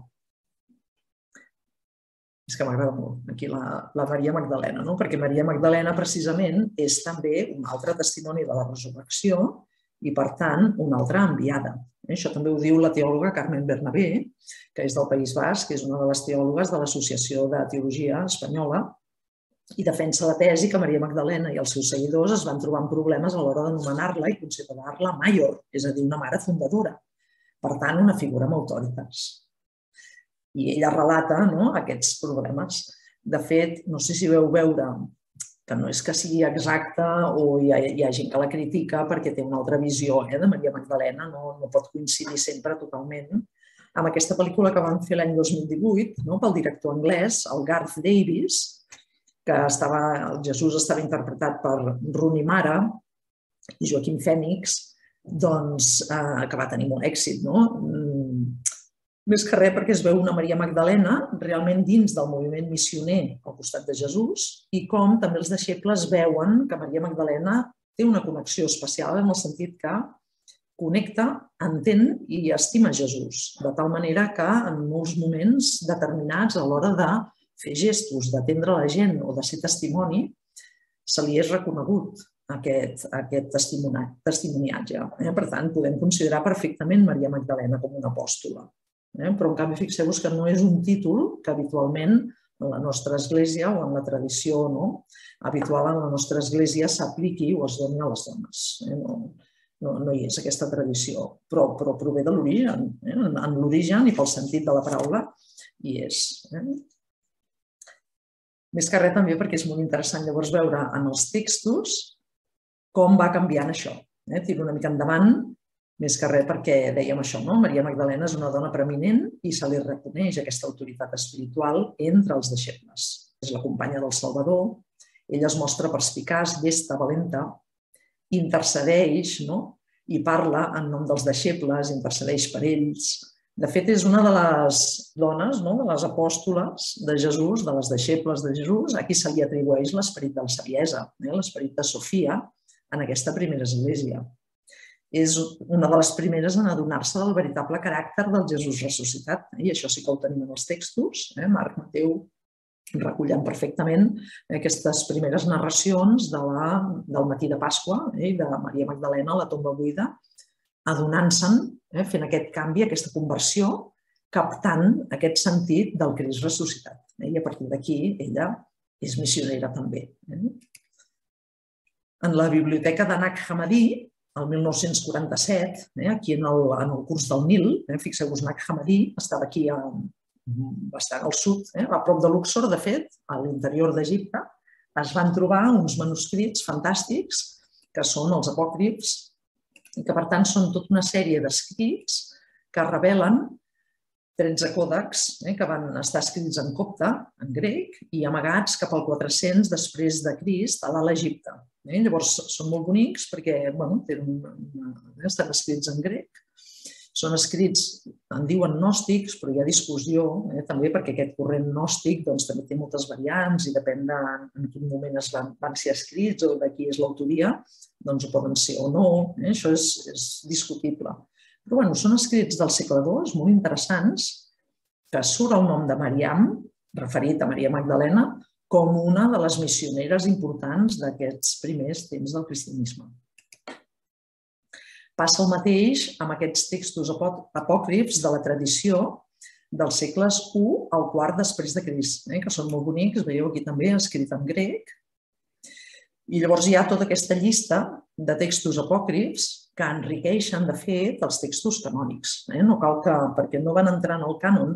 És que m'agrada molt aquí la Maria Magdalena, perquè Maria Magdalena precisament és també un altre testimoni de la resurrecció i, per tant, una altra enviada. Això també ho diu la teòloga Carmen Bernabé, que és del País Basc, que és una de les teòlogues de l'Associació de Teologia Espanyola, i defensa la tesi que Maria Magdalena i els seus seguidors es van trobar amb problemes a l'hora d'anomenar-la i considerar-la maior, és a dir, una mare fundadora. Per tant, una figura amb autoritats. I ella relata aquests problemes. De fet, no sé si veu veure que no és que sigui exacta o hi ha gent que la critica perquè té una altra visió de Maria Magdalena, no pot coincidir sempre totalment amb aquesta pel·lícula que van fer l'any 2018 pel director anglès, el Garth Davis, que el Jesús estava interpretat per Rooney Mara i Joaquim Fènix, que va tenir molt èxit. Més que res perquè es veu una Maria Magdalena realment dins del moviment missioner al costat de Jesús i com també els deixebles veuen que Maria Magdalena té una connexió especial en el sentit que connecta, entén i estima Jesús, de tal manera que en molts moments determinats a l'hora de fer gestos, d'atendre la gent o de ser testimoni, se li és reconegut aquest testimoniatge. Per tant, podem considerar perfectament Maria Magdalena com una apòstola. Però, en canvi, fixeu-vos que no és un títol que habitualment en la nostra església o en la tradició habitual en la nostra església s'apliqui o es doni a les dones. No hi és aquesta tradició, però prové de l'origen. En l'origen i pel sentit de la paraula hi és. Més que res també perquè és molt interessant llavors veure en els textos com va canviant això. Tiro una mica endavant, més que res perquè dèiem això, Maria Magdalena és una dona preeminent i se li reconeix aquesta autoritat espiritual entre els deixebles. És la companya del Salvador, ella es mostra perspicaç, llesta, valenta, intercedeix i parla en nom dels deixebles, intercedeix per ells. De fet, és una de les dones, de les apòstoles de Jesús, de les deixebles de Jesús, a qui se li atribueix l'esperit de la saviesa, l'esperit de Sofia, en aquesta primera església. És una de les primeres en adonar-se del veritable caràcter del Jesús ressuscitat, i això sí que ho tenim en els textos. Marc, Mateu recullen perfectament aquestes primeres narracions del matí de Pasqua i de Maria Magdalena a la tomba buida, adonant-se'n, fent aquest canvi, aquesta conversió, captant aquest sentit del Crist ressuscitat. I a partir d'aquí ella és missionera també. En la biblioteca de Nag Hammadi el 1947, aquí en el curs del Nil. Fixeu-vos, Nag Hammadi estava aquí bastant al sud, a prop de Luxor, de fet, a l'interior d'Egipte. Es van trobar uns manuscrits fantàstics, que són els apòcrifs, i que, per tant, són tota una sèrie d'escrits que revelen 13 còdecs que van estar escrits en copte, en grec, i amagats cap al 400 després de Crist a l'Alt Egipte. Llavors, són molt bonics perquè estan escrits en grec. Són escrits, en diuen gnòstics, però hi ha discussió també perquè aquest corrent gnòstic també té moltes variants i depèn de en quin moment van ser escrits o de qui és l'autoria, doncs ho poden ser o no. Això és discutible. Però són escrits del segle II, molt interessants, que surt el nom de Mariam, referit a Maria Magdalena, com una de les missioneres importants d'aquests primers temps del cristianisme. Passa el mateix amb aquests textos apòcrifs de la tradició dels segles I al IV després de Crist, que són molt bonics, veieu aquí també, escrit en grec. I llavors hi ha tota aquesta llista de textos apòcrifs que enriqueixen, de fet, els textos canònics. No cal que, perquè no van entrar en el cànon,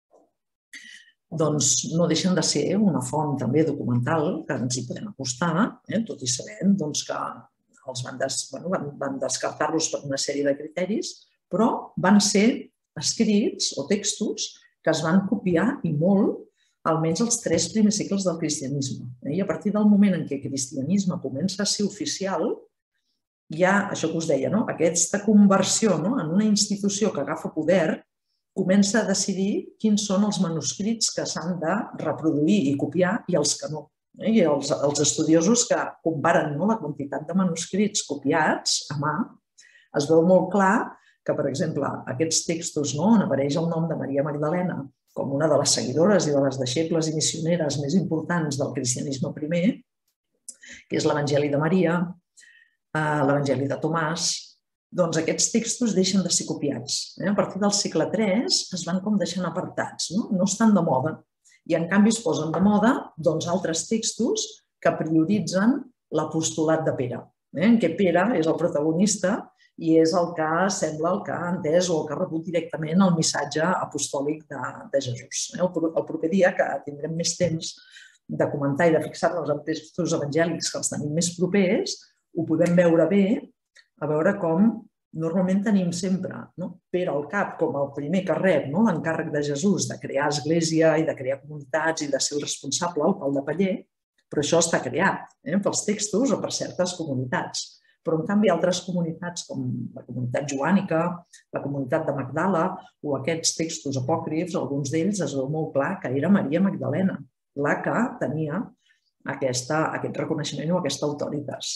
doncs no deixen de ser una font també documental que ens hi podem acostar, tot i sabent que els van descartar-los per una sèrie de criteris, però van ser escrits o textos que es van copiar i molt, almenys els 3 primers segles del cristianisme. I a partir del moment en què el cristianisme comença a ser oficial, hi ha això que us deia, aquesta conversió en una institució que agafa poder, comença a decidir quins són els manuscrits que s'han de reproduir i copiar i els que no. I els estudiosos que comparen la quantitat de manuscrits copiats a mà, es veu molt clar que, per exemple, aquests textos on apareix el nom de Maria Magdalena com una de les seguidores i de les deixebles i missioneres més importants del cristianisme primer, que és l'Evangeli de Maria, l'Evangeli de Tomàs, doncs aquests textos deixen de ser copiats. A partir del segle III es van com deixant apartats, no estan de moda. I, en canvi, es posen de moda altres textos que prioritzen l'apostolat de Pere, en què Pere és el protagonista i és el que sembla el que ha entès o el que ha rebut directament el missatge apostòlic de Jesús. El proper dia, que tindrem més temps de comentar i de fixar-nos en textos evangèlics que els tenim més propers, ho podem veure bé, a veure com normalment tenim sempre Pere al cap com el primer que rep l'encàrrec de Jesús de crear església i de crear comunitats i de ser el responsable, el pal de paller, però això està creat pels textos o per certes comunitats. Però, en canvi, altres comunitats com la comunitat joànica, la comunitat de Magdala o aquests textos apòcrifs, alguns d'ells es veu molt clar que era Maria Magdalena la que tenia aquest reconeixement o aquesta autoritat.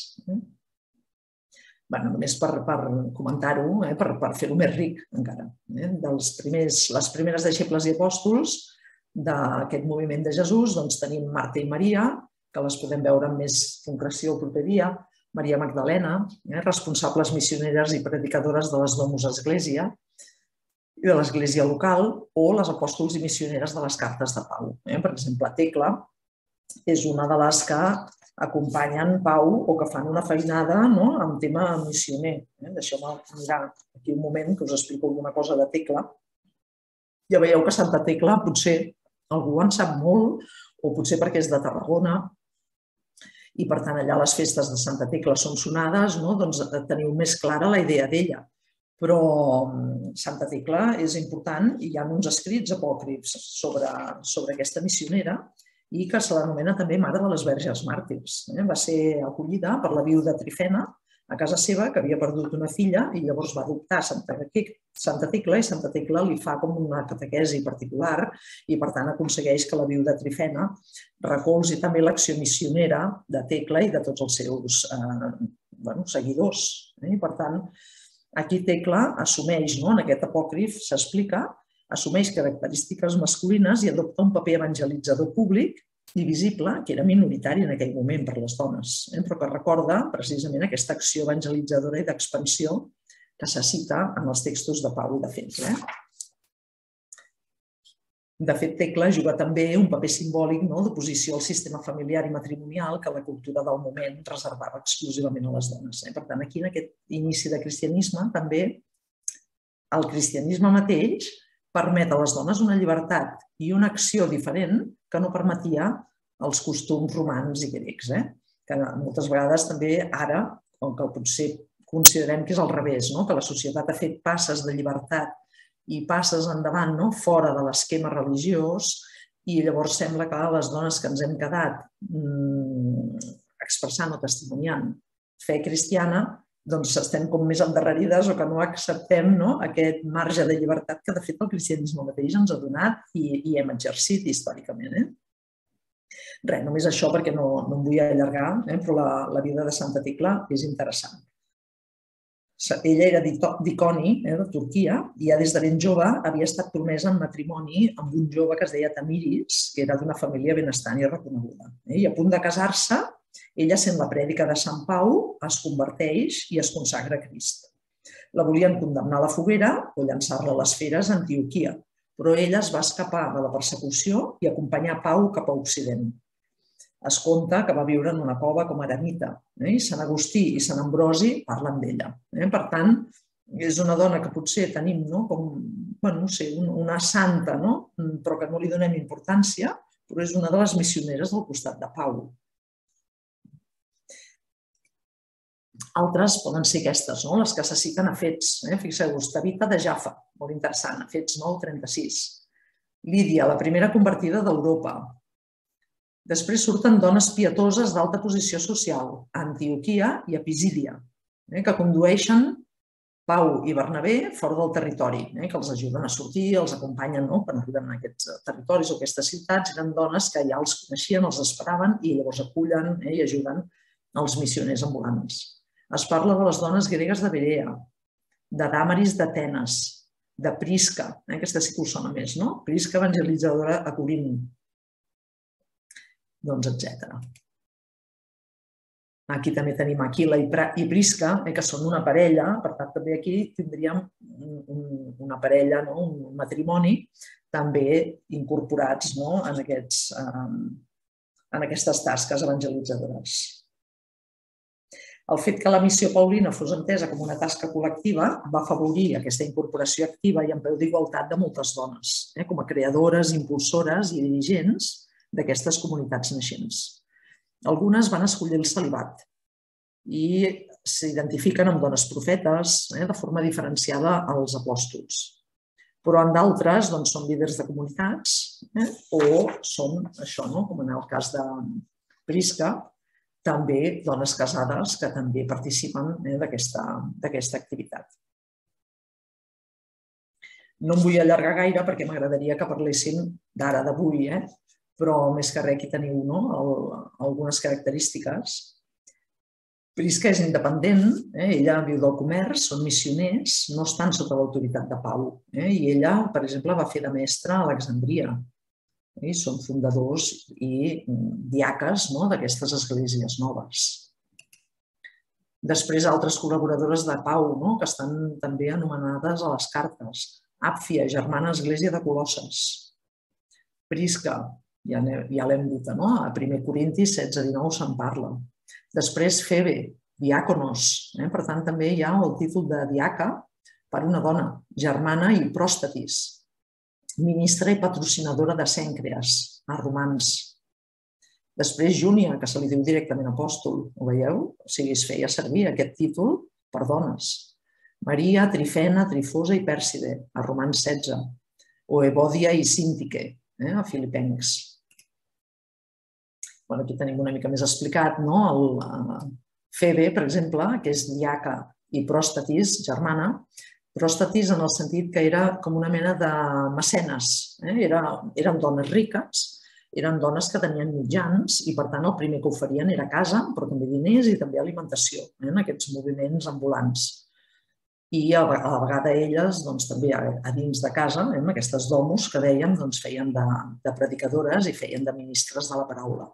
Només per comentar-ho, per fer-ho més ric encara. Les primeres deixebles i apòstols d'aquest moviment de Jesús tenim Marta i Maria, que les podem veure amb més concreció el proper dia, Maria Magdalena, responsables missioneres i predicadores de les Domus Església i de l'església local, o les apòstols i missioneres de les cartes de Pau. Per exemple, Tecla és una de les que acompanyen Pau o que fan una feinada en tema missioner. Deixeu-me mirar aquí un moment que us explico alguna cosa de Tecla. Ja veieu que Santa Tecla potser algú en sap molt, o potser perquè és de Tarragona, i per tant allà les festes de Santa Tecla són sonades, doncs teniu més clara la idea d'ella. Però Santa Tecla és important i hi ha uns escrits apòcrifs sobre aquesta missionera i que se l'anomena també Mare de les Verges Màrtirs. Va ser acollida per la viuda Trifena a casa seva, que havia perdut una filla, i llavors va adoptar Santa Tecla, i Santa Tecla li fa com una catequesi particular i, per tant, aconsegueix que la viuda Trifena recolzi també l'acció missionera de Tecla i de tots els seus seguidors. Per tant, aquí Tecla assumeix, en aquest apòcrif s'explica, assumeix característiques masculines i adopta un paper evangelitzador públic i visible, que era minoritari en aquell moment per les dones, però que recorda precisament aquesta acció evangelitzadora i d'expansió que se cita en els textos de Pau i de Fentre. De fet, Tecla juga també un paper simbòlic d'oposició al sistema familiar i matrimonial que la cultura del moment reservava exclusivament a les dones. Per tant, aquí en aquest inici de cristianisme també el cristianisme mateix permet a les dones una llibertat i una acció diferent que no permetia els costums romans i grecs, que moltes vegades també ara, com que potser considerem que és al revés, que la societat ha fet passes de llibertat i passes endavant fora de l'esquema religiós i llavors sembla que les dones que ens hem quedat expressant o testimoniant fe cristiana doncs estem com més endarrerides o que no acceptem aquest marge de llibertat que de fet el cristianisme mateix ens ha donat i hem exercit històricament. Res, només això perquè no em vull allargar, però la vida de Santa Tecla és interessant. Ella era d'Iconi, de Turquia, i ja des de ben jove havia estat promesa en matrimoni amb un jove que es deia Tamiris, que era d'una família benestant i reconeguda. I a punt de casar-se, ella, sent la prèdica de Sant Pau, es converteix i es consagra a Crist. La volien condemnar a la foguera o llançar-la a les feres a Antioquia, però ella es va escapar de la persecució i acompanyar Pau cap a Occident. Es conta que va viure en una cova com a eremita i Sant Agustí i Sant Ambrosi parlen d'ella. Per tant, és una dona que potser tenim com una santa, però que no li donem importància, però és una de les missioneres del costat de Pau. Altres poden ser aquestes, les que se citen a Fets. Fixeu-vos, Tabita de Jaffa, molt interessant, a Fets 9:36. Lídia, la primera convertida d'Europa. Després surten dones pietoses d'alta posició social, a Antioquia i a Pisídia, que condueixen Pau i Bernabé fora del territori, que els ajuden a sortir, els acompanyen quan arriben a aquests territoris o aquestes ciutats. Eren dones que ja els coneixien, els esperaven i llavors acullen i ajuden els missioners ambulants. Es parla de les dones gregues de Berea, de Dàmaris d'Atenes, de Prisca, aquesta sí que us sona més, no? Prisca evangelitzadora a Corint, doncs, etc. Aquí també tenim Aquila i Prisca, que són una parella, per tant també aquí tindríem una parella, un matrimoni, també incorporats en aquestes tasques evangelitzadores. El fet que la missió paulina fos entesa com una tasca col·lectiva va afavorir aquesta incorporació activa i en peu d'igualtat de moltes dones, com a creadores, impulsores i dirigents d'aquestes comunitats naixents. Algunes van escollir el celibat i s'identifiquen amb dones profetes de forma diferenciada als apòstols. Però en d'altres són líders de comunitats o són, això, com en el cas de Prisca, també dones casades que també participen d'aquesta activitat. No em vull allargar gaire perquè m'agradaria que parléssim d'ara, d'avui, però més que res aquí teniu algunes característiques. Prisca és independent, ella viu del comerç, són missioners, no estan sota l'autoritat de Pau. I ella, per exemple, va fer de mestra a Alexandria. Són fundadors i diaques d'aquestes esglésies noves. Després, altres col·laboradores de Pau, que estan també anomenades a les cartes. Àpfia, germana església de Colosses. Prisca, ja l'hem dit, a 1 Corintis 16-19 se'n parla. Després, Febe, diàconos. Per tant, també hi ha el títol de diaca per una dona, germana i pròstatis, ministra i patrocinadora de Cèncreas, a Romans. Després, Júnia, que se li diu directament apòstol, ho veieu? O sigui, es feia servir aquest títol per dones. Maria, Trifena, Trifosa i Pèrside, a Romans 16. O Evòdia i Síntique, a Filipencs. Aquí tenim una mica més explicat, Febe, per exemple, que és diaca i pròstatis, germana. Pròstatis en el sentit que era com una mena de mecenes. Eren dones riques, eren dones que tenien mitjans i, per tant, el primer que oferien era casa, però també diners i també alimentació, en aquests moviments ambulants. I a la vegada elles, també a dins de casa, amb aquestes domus que dèiem, feien de predicadores i feien de ministres de la paraula.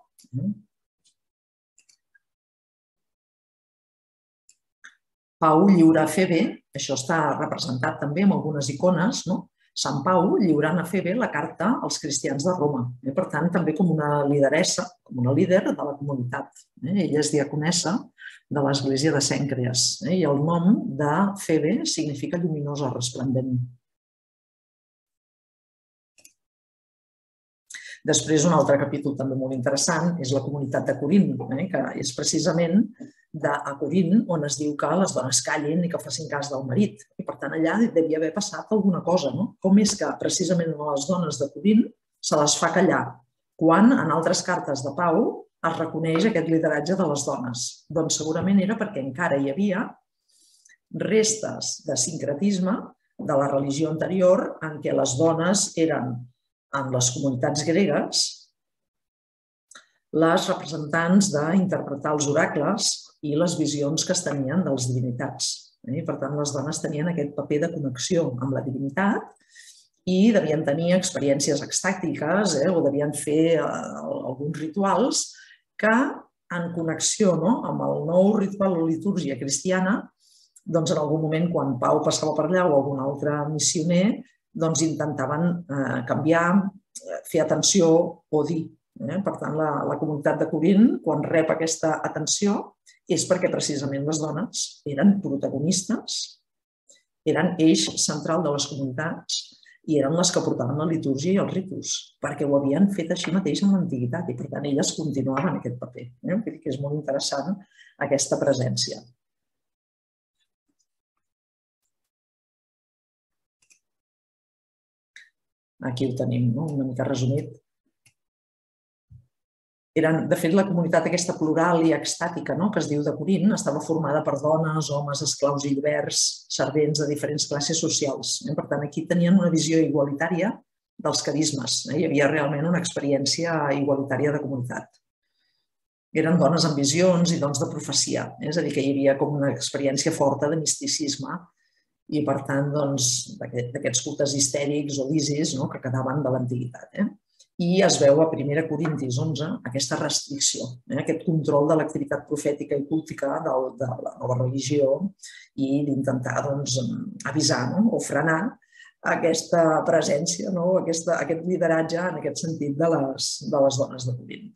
Pau lliura a Febe, això està representat també amb algunes icones, Sant Pau lliurant a Febe la carta als cristians de Roma. Per tant, també com una lideressa, com una líder de la comunitat. Ella és diaconessa de l'església de Cèncrees i el nom de Febe significa lluminosa, resplendent. Després, un altre capítol també molt interessant és la comunitat de Corint, que és precisament a Corint on es diu que les dones callin i que facin cas del marit. I, per tant, allà devia haver passat alguna cosa. Com és que precisament a les dones de Corint se les fa callar, quan en altres cartes de Pau es reconeix aquest lideratge de les dones? Doncs segurament era perquè encara hi havia restes de sincretisme de la religió anterior en què les dones eren, en les comunitats gregues, les representants d'interpretar els oracles i les visions que es tenien de les divinitats. Per tant, les dones tenien aquest paper de connexió amb la divinitat i devien tenir experiències extàctiques o devien fer alguns rituals que, en connexió amb el nou ritual o litúrgia cristiana, doncs en algun moment, quan Pau passava per allà o algun altre missioner, doncs intentaven canviar, fer atenció o dir. Per tant, la comunitat de Corint, quan rep aquesta atenció, és perquè precisament les dones eren protagonistes, eren eix central de les comunitats i eren les que portaven la litúrgia i els ritus, perquè ho havien fet així mateix en l'antiguitat i, per tant, elles continuaven aquest paper. Vull dir que és molt interessant aquesta presència. Aquí ho tenim, una mica resumit. De fet, la comunitat aquesta plural i extàtica que es diu de Corint estava formada per dones, homes, esclaus i lliberts, servents de diferents classes socials. Per tant, aquí tenien una visió igualitària dels carismes. Hi havia realment una experiència igualitària de comunitat. Eren dones amb visions i dons de profecia, és a dir, que hi havia com una experiència forta de misticisme i, per tant, d'aquests cultes histèrics o d'Isis que quedaven de l'antiguitat. I es veu a 1 Corintis 11 aquesta restricció, aquest control de l'activitat profètica i cultica de la nova religió i d'intentar avisar o frenar aquesta presència, aquest lideratge en aquest sentit de les dones de Corint.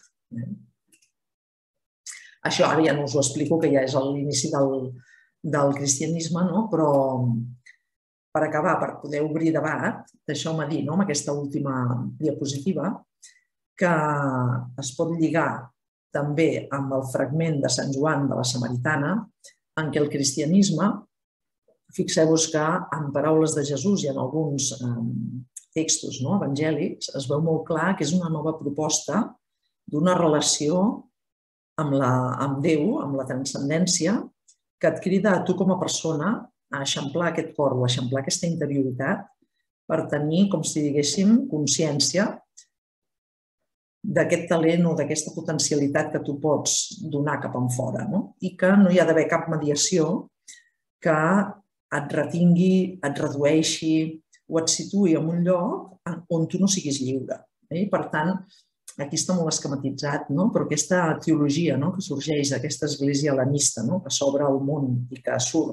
Això ara ja no us ho explico, que ja és l'inici del cristianisme, però per acabar, per poder obrir debat, deixeu-me dir amb aquesta última diapositiva que es pot lligar també amb el fragment de Sant Joan de la Samaritana, en què el cristianisme, fixeu-vos que en paraules de Jesús i en alguns textos evangèlics es veu molt clar que és una nova proposta d'una relació amb Déu, amb la transcendència, que et crida a tu com a persona a eixamplar aquest cor o a eixamplar aquesta interioritat per tenir, com si diguéssim, consciència d'aquest talent o d'aquesta potencialitat que tu pots donar cap enfora i que no hi ha d'haver cap mediació que et retingui, et redueixi o et situï en un lloc on tu no siguis lliure. Per tant, aquí està molt esquematitzat, però aquesta teologia que sorgeix d'aquesta església hel·lenista que s'obre al món i que surt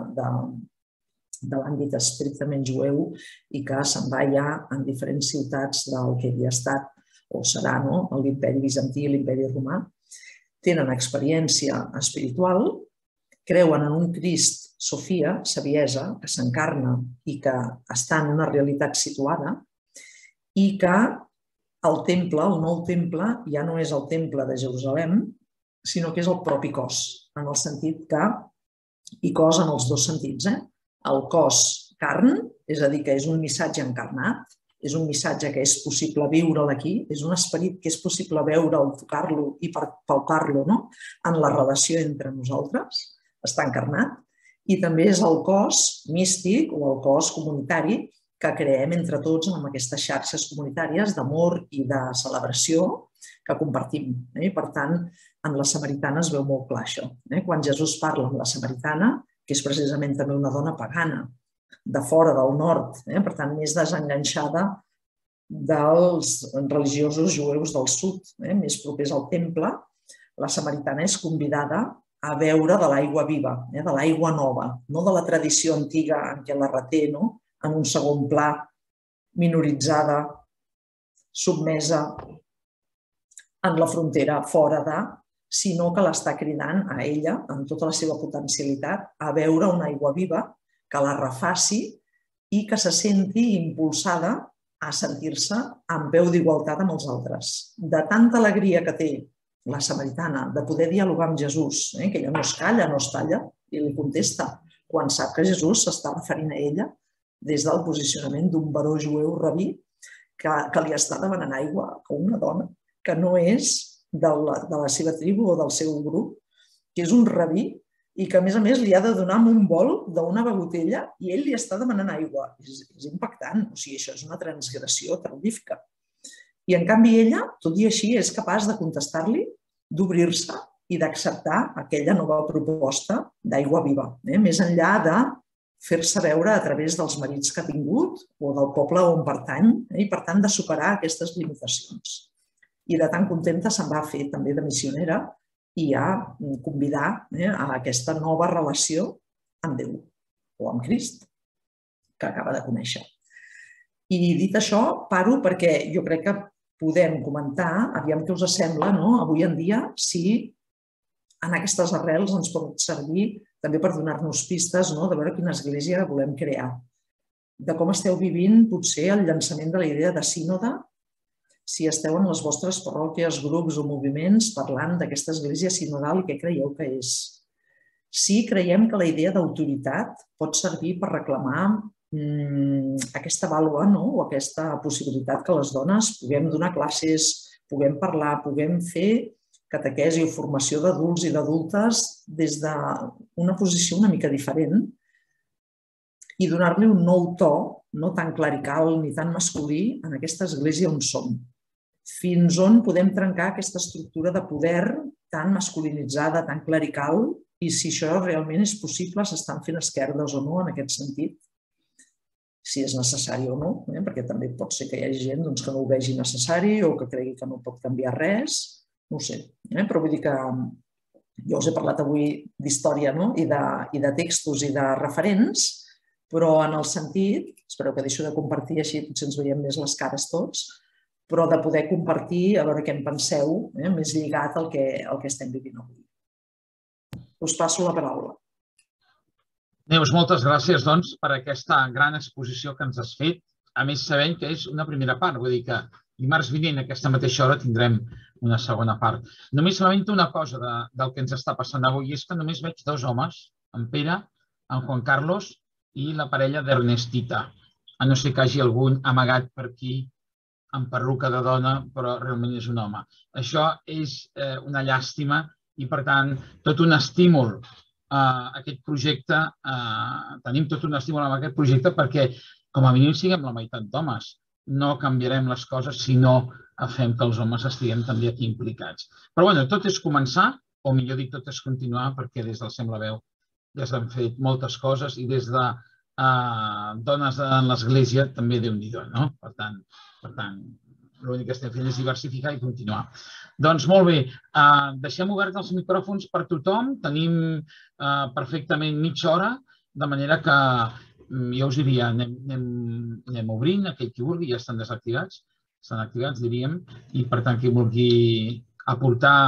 de l'àmbit estrictament jueu i que se'n va ja en diferents ciutats del que havia estat o serà l'imperi bizantí i l'imperi romà, tenen experiència espiritual, creuen en un Crist, Sofia, saviesa, que s'encarna i que està en una realitat situada i que el temple, el nou temple, ja no és el temple de Jerusalem, sinó que és el propi cos, en el sentit que, i cos en els dos sentits, el cos carn, és a dir, que és un missatge encarnat, és un missatge que és possible viure'l aquí, és un esperit que és possible veure'l, tocar-lo i palpar-lo en la relació entre nosaltres, està encarnat, i també és el cos místic o el cos comunitari que creem entre tots amb aquestes xarxes comunitàries d'amor i de celebració que compartim. Per tant, en la Samaritana es veu molt clar això. Quan Jesús parla amb la Samaritana, que és precisament també una dona pagana, de fora del nord, per tant, més desenganxada dels religiosos jueus del sud, més propers al temple, la Samaritana és convidada a beure de l'aigua viva, de l'aigua nova, no de la tradició antiga en què la reté, en un segon pla minoritzada, submesa en la frontera, fora de, sinó que l'està cridant a ella, amb tota la seva potencialitat, a veure una aigua viva, que la refaci i que se senti impulsada a sentir-se en peu d'igualtat amb els altres. De tanta alegria que té la samaritana de poder dialogar amb Jesús, que ella no es calla, no es talla, i li contesta, quan sap que Jesús s'està referint a ella des del posicionament d'un baró jueu rabí que li està demanant aigua a una dona que no és de la seva tribu o del seu grup, que és un rabí i que, a més, li ha de donar amb un bol d'una botella i ell li està demanant aigua. És impactant. O sigui, això és una transgressió terrorífica. I, en canvi, ella, tot i així, és capaç de contestar-li, d'obrir-se i d'acceptar aquella nova proposta d'aigua viva, més enllà de fer-se veure a través dels marits que ha tingut o del poble on pertany i, per tant, de superar aquestes limitacions. I de tan contenta se'n va fer també de missionera i a convidar a aquesta nova relació amb Déu o amb Crist que acaba de conèixer. I dit això, paro perquè jo crec que podem comentar, aviam què us sembla, avui en dia, si en aquestes arrels ens pot servir també per donar-nos pistes de veure quina església volem crear, de com esteu vivint potser el llançament de la idea de sínode, si esteu en les vostres parròquies, grups o moviments parlant d'aquesta església sinodal i què creieu que és. Si creiem que la idea d'autoritat pot servir per reclamar aquesta vàlua o aquesta possibilitat que les dones puguem donar classes, puguem parlar, puguem fer catequesi o formació d'adults i d'adultes des d'una posició una mica diferent i donar-li un nou to, no tan clerical ni tan masculí, en aquesta església on som. Fins on podem trencar aquesta estructura de poder tan masculinitzada, tan clerical, i si això realment és possible, s'estan fent esquerdes o no en aquest sentit, si és necessari o no, perquè també pot ser que hi hagi gent que no ho vegi necessari o que cregui que no pot canviar res, no ho sé, però vull dir que jo us he parlat avui d'història i de textos i de referents, però en el sentit, espero que deixo de compartir així, potser ens veiem més les cares tots, però de poder compartir, a veure què en penseu, més lligat al que estem vivint avui. Us passo la paraula. Neus, moltes gràcies per aquesta gran exposició que ens has fet. A més, sabent que és una primera part, vull dir que dimarts vinent a aquesta mateixa hora tindrem una segona part. Només lamento una cosa del que ens està passant avui, és que només veig dos homes, en Pere, en Juan Carlos i la parella d'Ernestita. A no ser que hagi algun amagat per aquí amb perruca de dona, però realment és un home. Això és una llàstima i, per tant, tot un estímul a aquest projecte, tenim tot un estímul a aquest projecte perquè, com a mínim, siguem la meitat d'homes. No canviarem les coses si no fem que els homes estiguem també aquí implicats. Però, bé, tot és començar, o millor dit, tot és continuar, perquè des del Sembla Veu ja s'han fet moltes coses i des de dones en l'església també Déu-n'hi-do, no? Per tant, l'únic que estem fent és diversificar i continuar. Doncs molt bé, deixem oberts els micròfons per tothom, tenim perfectament mitja hora, de manera que jo us diria, anem obrint, aquell qui vulgui, ja estan desactivats, estan activats, diríem, i per tant qui vulgui aportar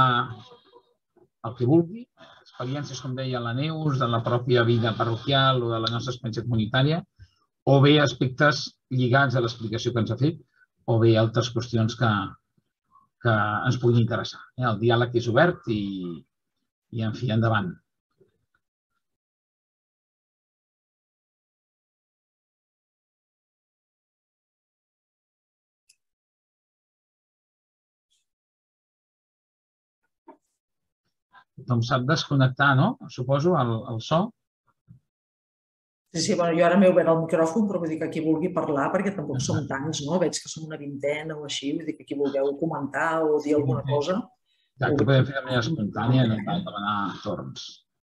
el que vulgui, experiències, com deia la Neus, de la pròpia vida parroquial o de la nostra experiència comunitària, o bé aspectes lligats a l'explicació que ens ha fet, o bé altres qüestions que ens puguin interessar. El diàleg és obert i, en fi, endavant. Tothom sap desconnectar, no? Suposo, el so. Sí, jo ara m'he obert el micròfon, però vull dir que qui vulgui parlar, perquè tampoc som tants, no? Veig que som una vintena o així, vull dir que qui vulgueu comentar o dir alguna cosa... Exacte, podem fer de manera espontània, no cal demanar torns.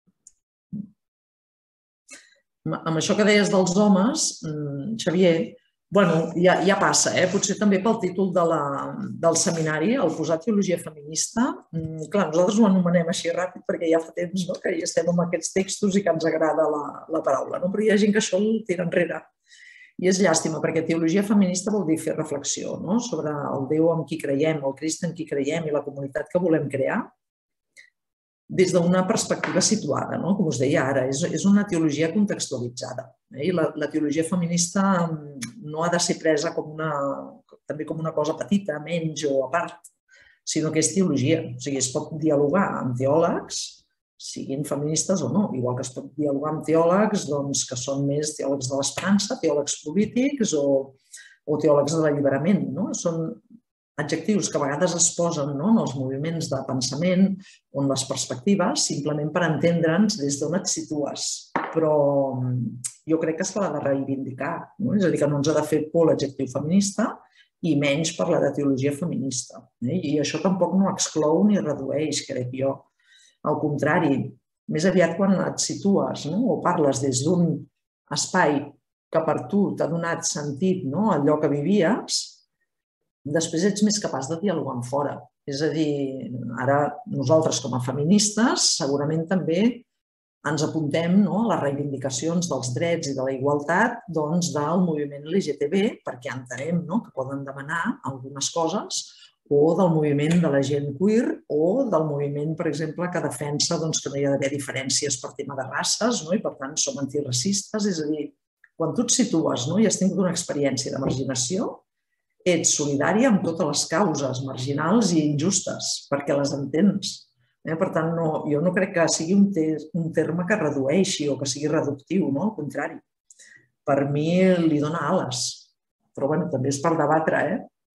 Amb això que deies dels homes, Xavier, bueno, ja passa, potser també pel títol del seminari, el posar teologia feminista. Clar, nosaltres ho anomenem així ràpid perquè ja fa temps que hi estem amb aquests textos i que ens agrada la paraula, però hi ha gent que això el tira enrere I és llàstima, perquè teologia feminista vol dir fer reflexió sobre el Déu en qui creiem, el Crist en qui creiem i la comunitat que volem crear des d'una perspectiva situada, com us deia ara. És una teologia contextualitzada. I la teologia feminista no ha de ser presa també com una cosa petita, menys o a part, sinó que és teologia. O sigui, es pot dialogar amb teòlegs, siguin feministes o no, igual que es pot dialogar amb teòlegs que són més teòlegs de l'esperança, teòlegs polítics o teòlegs de l'alliberament. Són adjectius que a vegades es posen en els moviments de pensament o en les perspectives simplement per entendre'ns des d'on et situes. Però jo crec que se l'ha de reivindicar. És a dir, que no ens ha de fer por l'adjectiu feminista i menys parlar de teologia feminista. I això tampoc no exclou ni redueix, crec jo. Al contrari, més aviat quan et situes o parles des d'un espai que per tu t'ha donat sentit al lloc que vivies, després ets més capaç de dialogar amb fora. És a dir, ara nosaltres com a feministes segurament també ens apuntem a les reivindicacions dels drets i de la igualtat del moviment LGTB perquè entenem que poden demanar algunes coses o del moviment de la gent queer o del moviment, per exemple, que defensa que no hi ha d'haver diferències per tema de races i, per tant, som antiracistes. És a dir, quan tu et situes i has tingut una experiència de marginació, ets solidària amb totes les causes marginals i injustes, perquè les entens. Per tant, jo no crec que sigui un terme que redueixi o que sigui reductiu, al contrari. Per mi li dona ales. Però també és per debatre,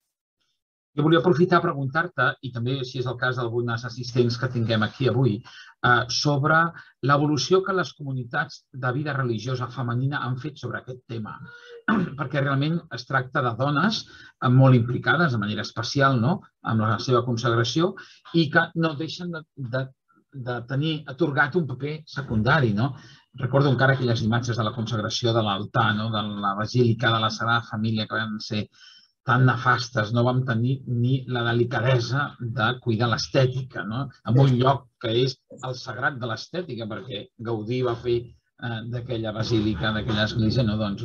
Jo volia aprofitar a preguntar-te, i també si és el cas d'algunes assistents que tinguem aquí avui, sobre l'evolució que les comunitats de vida religiosa femenina han fet sobre aquest tema. Perquè realment es tracta de dones molt implicades de manera especial amb la seva consagració i que no deixen de tenir atorgat un paper secundari. Recordo encara aquelles imatges de la consagració de l'altar, de la Basílica de la Sagrada Família, que van ser tan nefastes, no vam tenir ni la delicadesa de cuidar l'estètica, en un lloc que és el sagrat de l'estètica, perquè Gaudí va fer d'aquella basílica, d'aquella església,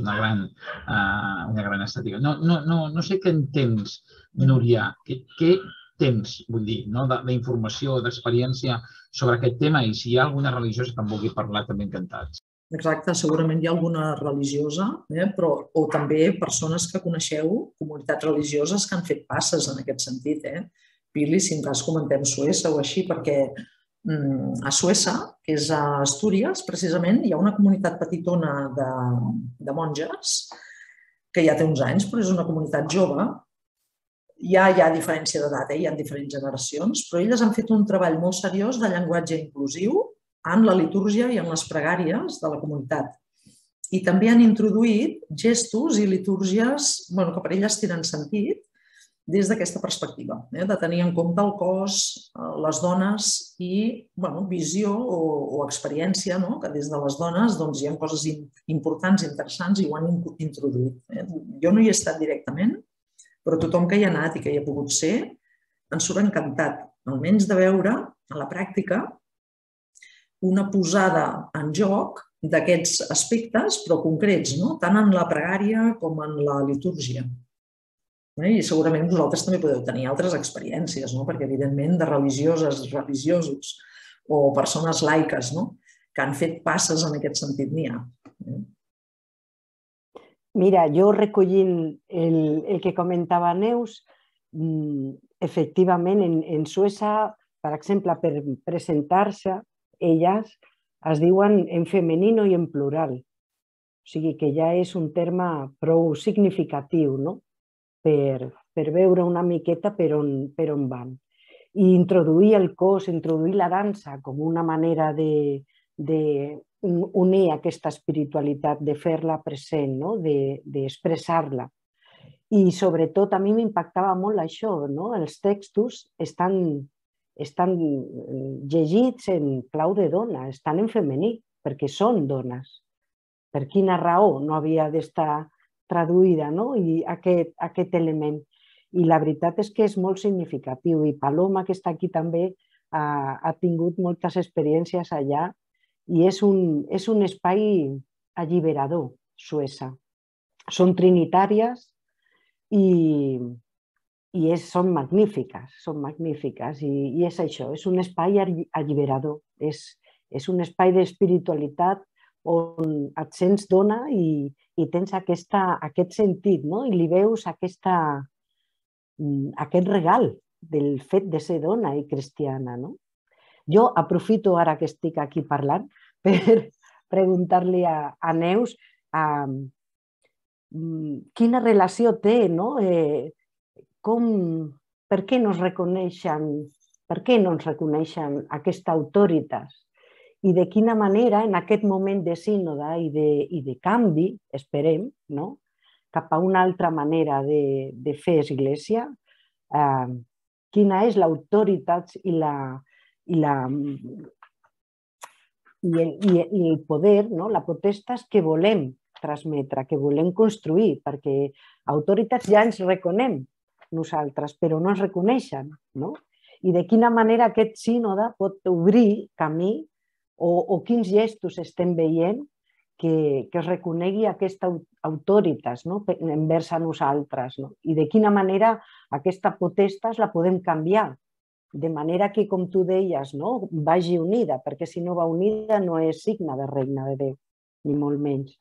una gran estètica. No sé què en tens, Núria, què tens, vull dir, d'informació, d'experiència sobre aquest tema i si hi ha alguna religiosa que en vulgui parlar, també encantats. Exacte, segurament hi ha alguna religiosa, o també persones que coneixeu, comunitats religioses que han fet passes en aquest sentit. Pili, si en cas comentem Suïssa o així, perquè a Suïssa, que és a Astúries, precisament, hi ha una comunitat petitona de monges que ja té uns anys, però és una comunitat jove. Ja hi ha diferència d'edat, hi ha diferents generacions, però elles han fet un treball molt seriós de llenguatge inclusiu en la litúrgia i en les pregàries de la comunitat. I també han introduït gestos i litúrgies que per elles tenen sentit des d'aquesta perspectiva, de tenir en compte el cos, les dones i visió o experiència, que des de les dones hi ha coses importants i interessants i ho han introduït. Jo no hi he estat directament, però tothom que hi ha anat i que hi ha pogut ser en surt encantat, almenys de veure a la pràctica una posada en joc d'aquests aspectes, però concrets, tant en la pregària com en la litúrgia. I segurament vosaltres també podeu tenir altres experiències, perquè evidentment de religioses, religiosos o persones laiques que han fet passes en aquest sentit n'hi ha. Mira, jo recollint el que comentava Neus, efectivament en Suïssa, per exemple, per presentar-se, elles es diuen en femenino i en plural. O sigui que ja és un terme prou significatiu per veure una miqueta per on van. I introduir el cos, introduir la dansa com una manera d'unir aquesta espiritualitat, de fer-la present, d'expressar-la. I sobretot a mi m'impactava molt això, els textos estan llegits en clau de dona, estan en femení, perquè són dones. Per quina raó no havia d'estar traduïda aquest element? I la veritat és que és molt significatiu. I Paloma, que està aquí també, ha tingut moltes experiències allà i és un espai alliberador, Suïssa. són trinitàries i són magnífiques. I és això, és un espai alliberador, és un espai d'espiritualitat on et sents dona i tens aquest sentit, no? I li veus aquest regal del fet de ser dona i cristiana, no? Jo aprofito ara que estic aquí parlant per preguntar-li a Neus quina relació té, no? Per què no ens reconeixen aquesta autoritat i de quina manera en aquest moment de sínode i de canvi, esperem, cap a una altra manera de fer església, quina és l'autoritat i el poder, la potestat que volem transmetre, que volem construir, perquè autoritats ja ens reconem nosaltres, però no ens reconeixen, no? I de quina manera aquest sínode pot obrir camí o quins gestos estem veient que es reconegui aquesta autoritat envers a nosaltres, i de quina manera aquesta potestat la podem canviar, de manera que, com tu deies, vagi unida, perquè si no va unida no és signe de regne de Déu, ni molt menys.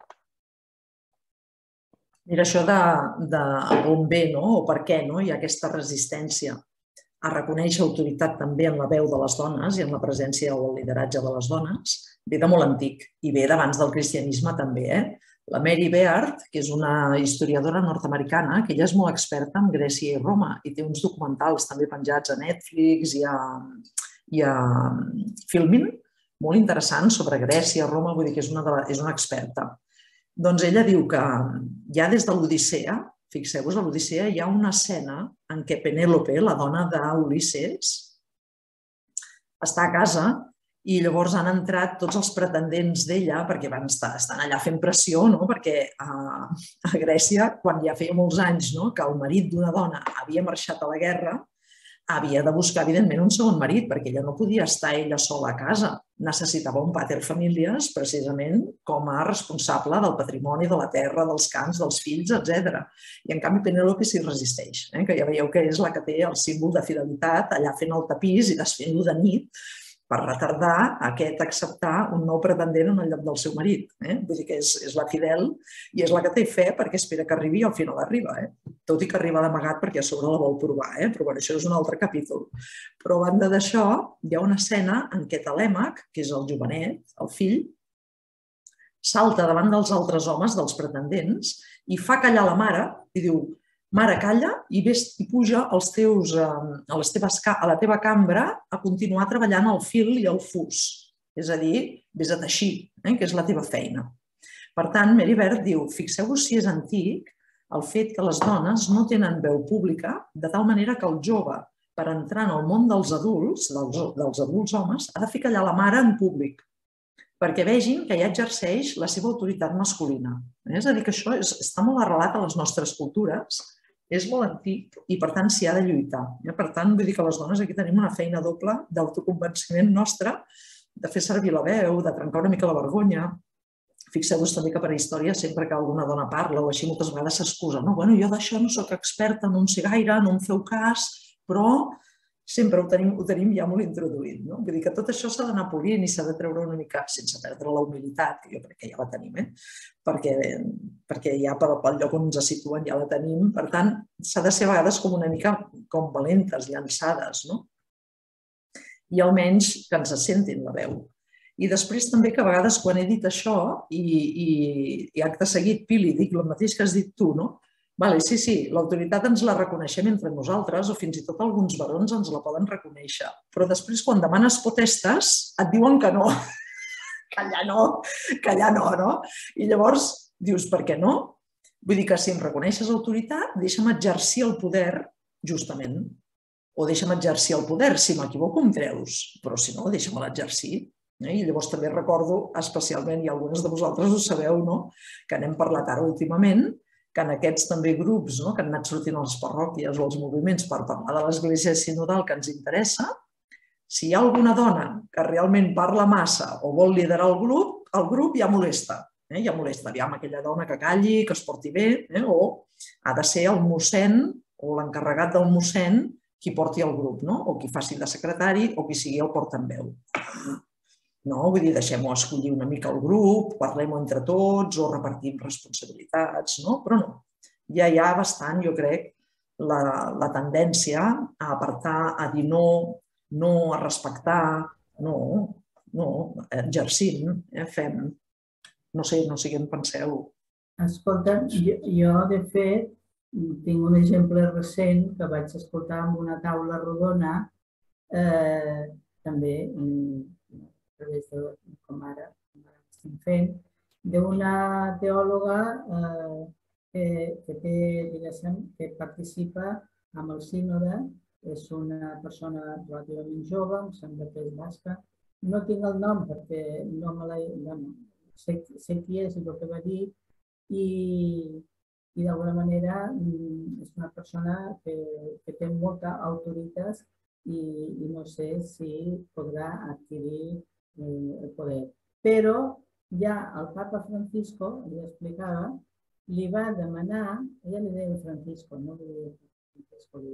Mira, això de on ve o per què hi ha aquesta resistència a reconèixer autoritat també en la veu de les dones i en la presència o el lideratge de les dones, ve de molt antic i ve d'abans del cristianisme també. La Mary Beard, que és una historiadora nord-americana, que ella és molt experta en Grècia i Roma i té uns documentals també penjats a Netflix i a Filmin, molt interessants sobre Grècia, Roma, vull dir que és una experta. Doncs ella diu que ja des de l'Odissea, fixeu-vos, a l'Odissea hi ha una escena en què Penèlope, la dona d'Ulisses, està a casa i llavors han entrat tots els pretendents d'ella perquè estan allà fent pressió, perquè a Grècia, quan ja feia molts anys que el marit d'una dona havia marxat a la guerra, havia de buscar, evidentment, un segon marit, perquè ella no podia estar ella sola a casa. Necessitava un pater familias, precisament, com a responsable del patrimoni, de la terra, dels camps, dels fills, etc. I, en canvi, Penèlope s'hi resisteix, que ja veieu que és la que té el símbol de fidelitat, allà fent el tapís i desfent-lo de nit, per retardar aquest acceptar un nou pretendent en el lloc del seu marit. Vull dir que és la fidel i és la que té fe perquè espera que arribi i al final arriba. Tot i que arriba d'amagat perquè a sobre la vol provar, però això és un altre capítol. Però a banda d'això, hi ha una escena en què Telèmac, que és el jovenet, el fill, salta davant dels altres homes, dels pretendents, i fa callar la mare i diu: mare, calla i vés i puja a la teva cambra a continuar treballant el fil i el fus. És a dir, vés a teixir, que és la teva feina. Per tant, Mary Beard diu, fixeu-vos si és antic el fet que les dones no tenen veu pública, de tal manera que el jove, per entrar en el món dels adults homes, ha de fer callar la mare en públic, perquè vegin que ja exerceix la seva autoritat masculina. És a dir, que això està molt arrelat a les nostres cultures, és molt antic i, per tant, s'hi ha de lluitar. Per tant, vull dir que les dones aquí tenim una feina doble d'autoconvenciment nostre, de fer servir la veu, de trencar una mica la vergonya. Fixeu-vos també que per a història, sempre que alguna dona parla o així, moltes vegades s'excusa. Bueno, jo d'això no soc experta, no en sé gaire, no em feu cas, però sempre ho tenim ja molt introduït. Vull dir que tot això s'ha d'anar polint i s'ha de treure una mica, sense perdre la humilitat, que jo crec que ja la tenim, perquè ja pel lloc on ens situen ja la tenim. Per tant, s'ha de ser a vegades com una mica com valentes, llançades, i almenys que ens sentin la veu. I després també que a vegades quan he dit això i acte seguit, Pili, dic el mateix que has dit tu, sí, l'autoritat ens la reconeixem entre nosaltres o fins i tot alguns barons ens la poden reconèixer. Però després, quan demanes potestas, et diuen que no, que allà no. I llavors dius, per què no? Vull dir que si em reconeixes autoritat, deixa'm exercir el poder justament. O deixa'm exercir el poder, si m'equivoco em treus, però si no, deixa'm l'exercir. I llavors també recordo especialment, i algunes de vosaltres ho sabeu, que n'hem parlat ara últimament, que en aquests també grups que han anat sortint a les parròquies o als moviments per parlar de l'església sinodal que ens interessa, si hi ha alguna dona que realment parla massa o vol liderar el grup ja molesta. Ja molesta, aviam, aquella dona que calli, que es porti bé, o ha de ser el mossèn o l'encarregat del mossèn qui porti el grup, o qui faci de secretari o qui sigui el portaveu. Vull dir, deixem-ho escollir una mica el grup, parlem-ho entre tots o repartim responsabilitats, però no. Ja hi ha bastant, jo crec, la tendència a apartar, a dir no, a respectar, no, exercim, fem. No sé què en penseu. Escolta, jo de fet tinc un exemple recent que vaig escoltar en una taula rodona, també a través de com ara estem fent, d'una teòloga que participa amb el sínode, és una persona relativament jove, em sembla que és basca. No tinc el nom perquè no me l'he... Sé qui és i el que va dir i d'alguna manera és una persona que té molta autoritat i no sé si podrà adquirir el poder. Però ja el papa Francisco, li explicava, li va demanar, ella li deia Francisco, no li deia Francisco,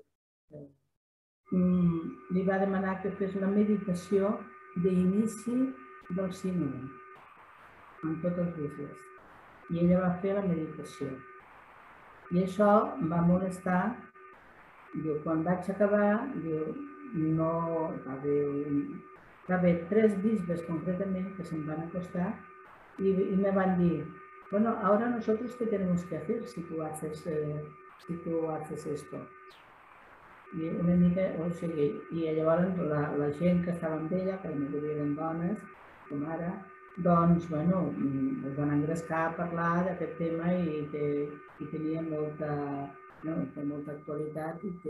li va demanar que fes la meditació d'inici del sínode, amb tots els vicis. I ella va fer la meditació. I això em va molestar. Quan vaig acabar, no... Va haver 3 bisbes concretament que se'm van acostar y me van dir, bueno, ahora nosotros qué tenemos que hacer si tú haces esto. I una mica, o sigui, i llavors la gent que estava amb ella, que la majoria eren dones, com ara, doncs, bueno, es van engrescar a parlar d'aquest tema i tenia molta actualitat i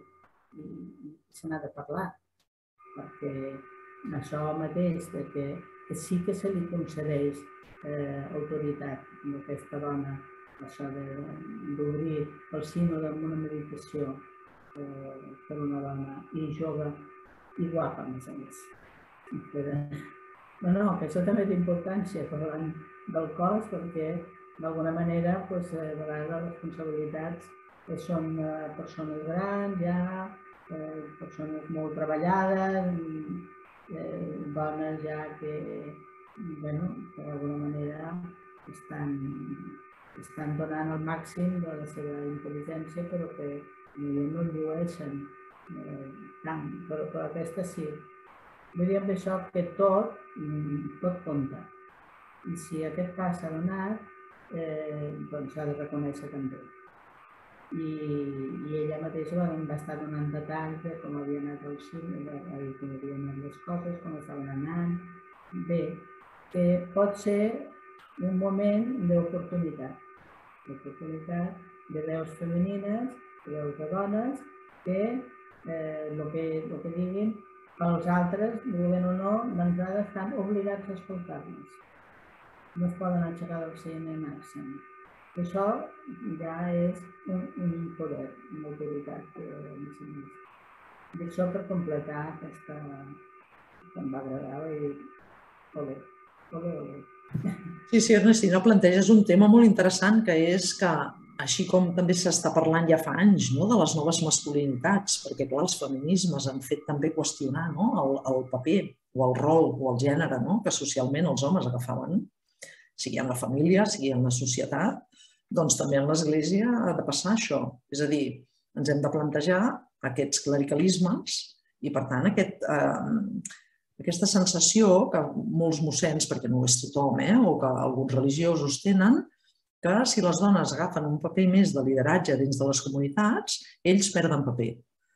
se n'ha de parlar, perquè això mateix, que sí que se li concedeix autoritat a aquesta dona, això d'obrir el sínode amb una meditació per una dona i jove i guapa, a més a més. No, que això també té importància parlant del cos, perquè d'alguna manera a vegades les responsabilitats són persones grans, ja, persones molt treballades, dones ja que d'alguna manera estan donant el màxim de la seva intel·ligència, però que no el llueixen tant, però aquesta sí. Vull dir amb això que tot compta. I si aquest pas s'ha donat, doncs s'ha de reconèixer també. I ella mateixa va estar donant detalls de com havia anat el cine, com havien anat les coses, com estaven anant. Bé, que pot ser un moment d'oportunitat. L'oportunitat de veus femenines, de veus de dones, que el que diguin els altres, volent o no, d'entrada estan obligats a escoltar-nos. No es poden aixecar del seient i anar-se'n. Això ja és un poder, una autoritat. D'això per completar aquesta que em va agradar i olé. Sí, Ernestina, planteges un tema molt interessant, que és que, així com també s'està parlant ja fa anys de les noves masculinitats, perquè clar, els feminismes han fet també qüestionar el paper o el rol o el gènere que socialment els homes agafaven, sigui en la família, sigui en la societat, doncs també en l'Església ha de passar això. És a dir, ens hem de plantejar aquests clericalismes i, per tant, aquesta sensació que molts mossens, perquè no ho és tothom, o que alguns religiosos tenen, que si les dones agafen un paper més de lideratge dins de les comunitats, ells perden paper.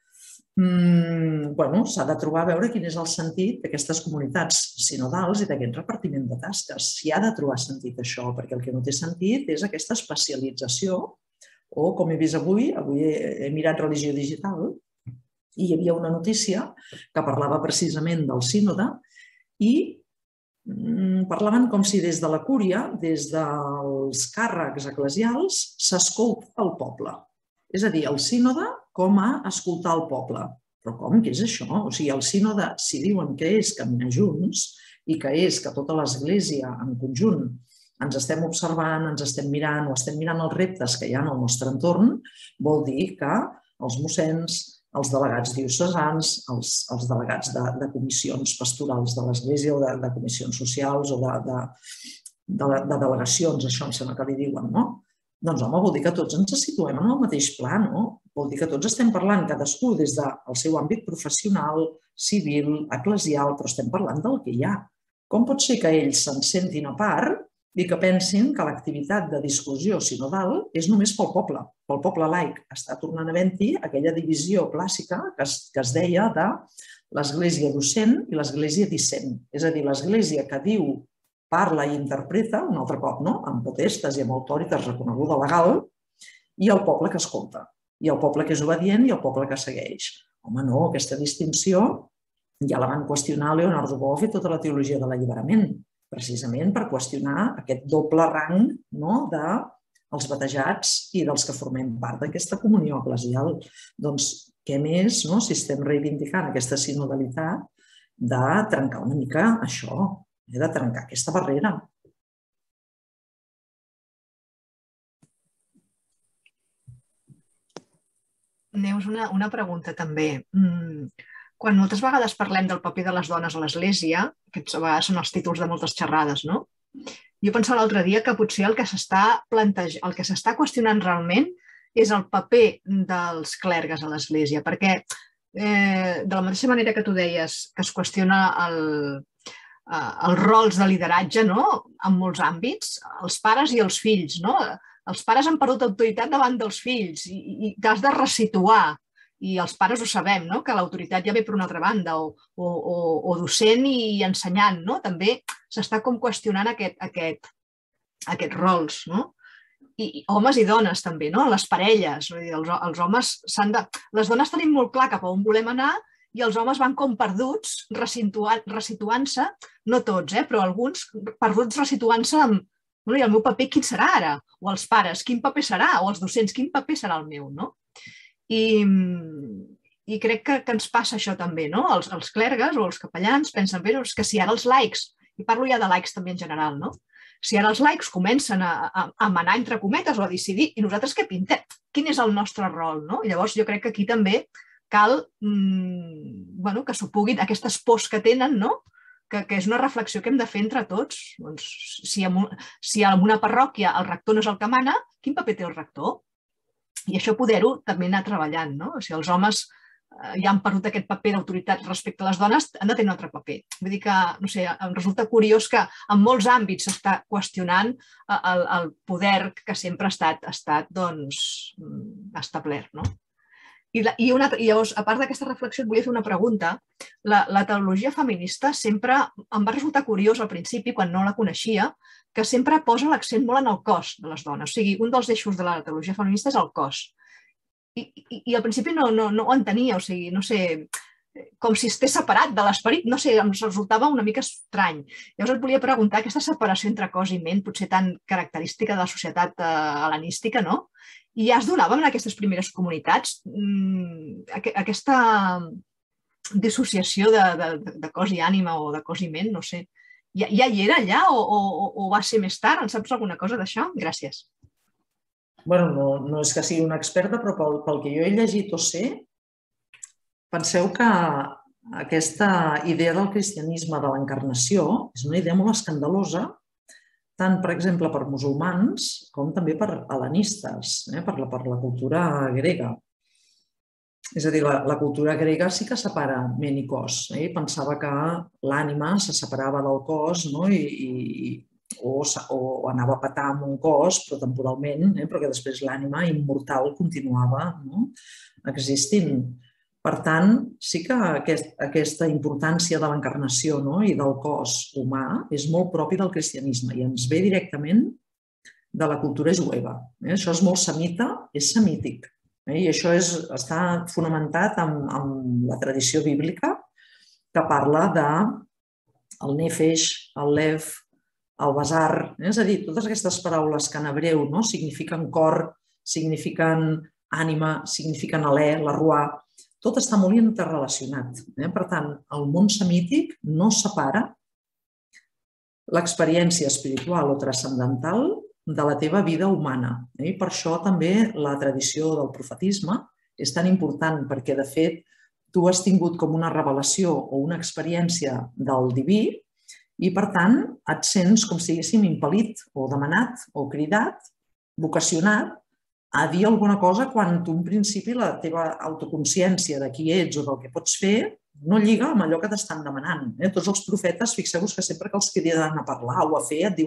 S'ha de trobar a veure quin és el sentit d'aquestes comunitats sinodals i d'aquest repartiment de tasques. S'hi ha de trobar sentit això, perquè el que no té sentit és aquesta especialització, o com he vist avui he mirat Religió Digital, i hi havia una notícia que parlava precisament del sínode i parlaven com si des de la cúria, des dels càrrecs eclesials, s'escolta el poble. És a dir, el sínode com a escoltar el poble. Però com? Què és això? O sigui, el sínode, si diuen que és caminar junts i que és que tota l'Església en conjunt ens estem observant, ens estem mirant o estem mirant els reptes que hi ha al nostre entorn, vol dir que els mossens, els delegats diocesans, els delegats de comissions pastorals de l'Església o de comissions socials o de delegacions, això em sembla que li diuen, no? Doncs, home, vol dir que tots ens situem en el mateix pla, no? Vol dir que tots estem parlant, cadascú des del seu àmbit professional, civil, eclesial, però estem parlant del que hi ha. Com pot ser que ells se'n sentin a part i que pensin que l'activitat de discussió sinodal és només pel poble laic? Està tornant a haver-hi aquella divisió clàssica que es deia de l'església docent i l'església dissent. És a dir, l'església que diu, parla i interpreta, un altre cop, amb potestas i amb autoritas reconeguda legal, i el poble que escolta, i el poble que és obedient i el poble que segueix. Home, no, aquesta distinció ja la van qüestionar Leonardo Boff i tota la teologia de l'alliberament, precisament per qüestionar aquest doble rang dels batejats i dels que formem part d'aquesta comunió eclesial. Doncs què més si estem reivindicant aquesta sinodalitat de trencar una mica això, de trencar aquesta barrera. Neus, una pregunta també. Quan moltes vegades parlem del paper de les dones a l'Església, aquests a vegades són els títols de moltes xerrades, no? Jo pensava l'altre dia que potser el que s'està qüestionant realment és el paper dels clergues a l'Església, perquè de la mateixa manera que tu deies que es qüestiona els rols de lideratge en molts àmbits, els pares i els fills. Els pares han perdut autoritat davant dels fills i t'has de resituar. I els pares ho sabem, que l'autoritat ja ve per una altra banda, o docent i ensenyant. També s'està com qüestionant aquests rols. I homes i dones també, les parelles. Els homes s'han de... Les dones tenim molt clar cap a on volem anar i els homes van com perduts, resituant-se, no tots, però alguns perduts resituant-se amb i el meu paper quin serà ara? O els pares, quin paper serà? O els docents, quin paper serà el meu? I crec que ens passa això també, els clergues o els capellans pensen que si ara els laics, i parlo ja de laics també en general, si ara els laics comencen a manar entre cometes o a decidir, i nosaltres què pintem? Quin és el nostre rol? Llavors jo crec que aquí també cal que s'ho puguin, aquestes pors que tenen, que és una reflexió que hem de fer entre tots. Si en una parròquia el rector no és el que mana, quin paper té el rector? I això poder-ho també anar treballant. Si els homes ja han perdut aquest paper d'autoritat respecte a les dones, han de tenir un altre paper. Vull dir que, no sé, em resulta curiós que en molts àmbits s'està qüestionant el poder que sempre ha estat establert. I llavors, a part d'aquesta reflexió, et volia fer una pregunta. La teologia feminista sempre em va resultar curiós al principi, quan no la coneixia, que sempre posa l'accent molt en el cos de les dones. O sigui, un dels eixos de la teologia feminista és el cos. I al principi no ho entenia, o sigui, no sé, com si estigués separat de l'esperit, no sé, em resultava una mica estrany. Llavors et volia preguntar, aquesta separació entre cos i ment, potser tan característica de la societat hel·lenística, no? I ja es donava en aquestes primeres comunitats aquesta dissociació de cos i ànima o de cos i ment, no sé. Ja hi era allà o va ser més tard? En saps alguna cosa d'això? Gràcies. Bé, no és que sigui una experta, però pel que jo he llegit o sé, penseu que aquesta idea del cristianisme de l'encarnació és una idea molt escandalosa, tant, per exemple, per musulmans com també per hel·lenistes, per la cultura grega. És a dir, la cultura grega sí que separa ment i cos. Pensava que l'ànima se separava del cos o anava a petar amb un cos, però temporalment, perquè després l'ànima immortal continuava existint. Per tant, sí que aquesta importància de l'encarnació i del cos humà és molt propi del cristianisme i ens ve directament de la cultura jueva. Això és molt semita, és semític. I això està fonamentat en la tradició bíblica que parla del nefesh, el lev, el basar. És a dir, totes aquestes paraules que en hebreu signifiquen cor, signifiquen ànima, signifiquen alè, la ruà, tot està molt interrelacionat. Per tant, el món semític no separa l'experiència espiritual o transcendental de la teva vida humana. I per això també la tradició del profetisme és tan important, perquè de fet tu has tingut com una revelació o una experiència del diví i per tant et sents com si haguéssim impel·lit o demanat o cridat, vocacionat a dir alguna cosa quan tu en principi la teva autoconsciència de qui ets o del que pots fer no lliga amb allò que t'estan demanant. Tots els profetes, fixeu-vos que sempre que els criden a parlar o a fer et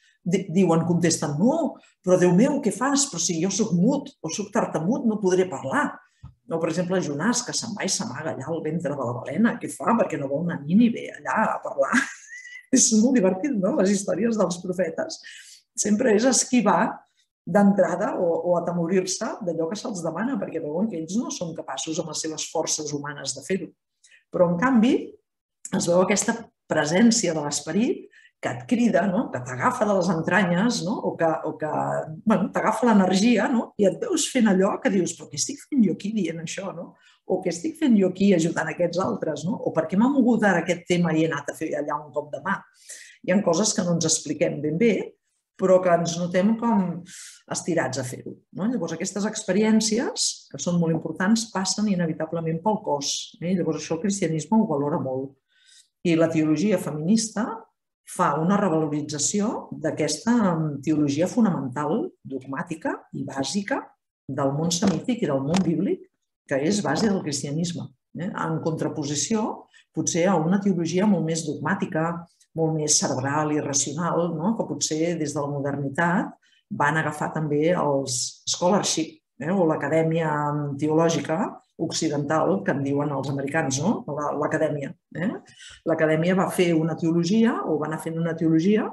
contesten no, però Déu meu, què fas? Però si jo soc mut o soc tartamut no podré parlar. O, per exemple, Jonàs, que se'n va i s'amaga allà al ventre de la balena. Què fa? Perquè no vol anar Nínive allà a parlar. És molt divertit, no? Les històries dels profetes. Sempre és esquivar d'entrada o atemorir-se d'allò que se'ls demana, perquè veuen que ells no són capaços amb les seves forces humanes de fer-ho. Però, en canvi, es veu aquesta presència de l'esperit que et crida, que t'agafa de les entranyes o que t'agafa l'energia i et veus fent allò que dius però què estic fent jo aquí dient això? O què estic fent jo aquí ajudant aquests altres? O per què m'ha mogut ara aquest tema i he anat a fer allà un cop de mà? Hi ha coses que no ens expliquem ben bé, però que ens notem com estirats a fer-ho. Llavors, aquestes experiències, que són molt importants, passen inevitablement pel cos. Llavors, això el cristianisme ho valora molt. I la teologia feminista fa una revalorització d'aquesta teologia fonamental, dogmàtica i bàsica del món semític i del món bíblic, que és base del cristianisme, en contraposició potser a una teologia molt més dogmàtica, molt més cerebral i racional, que potser des de la modernitat van agafar també els scholarship o l'acadèmia teològica occidental, que en diuen els americans, l'acadèmia. L'acadèmia va fer una teologia, o va anar fent una teologia,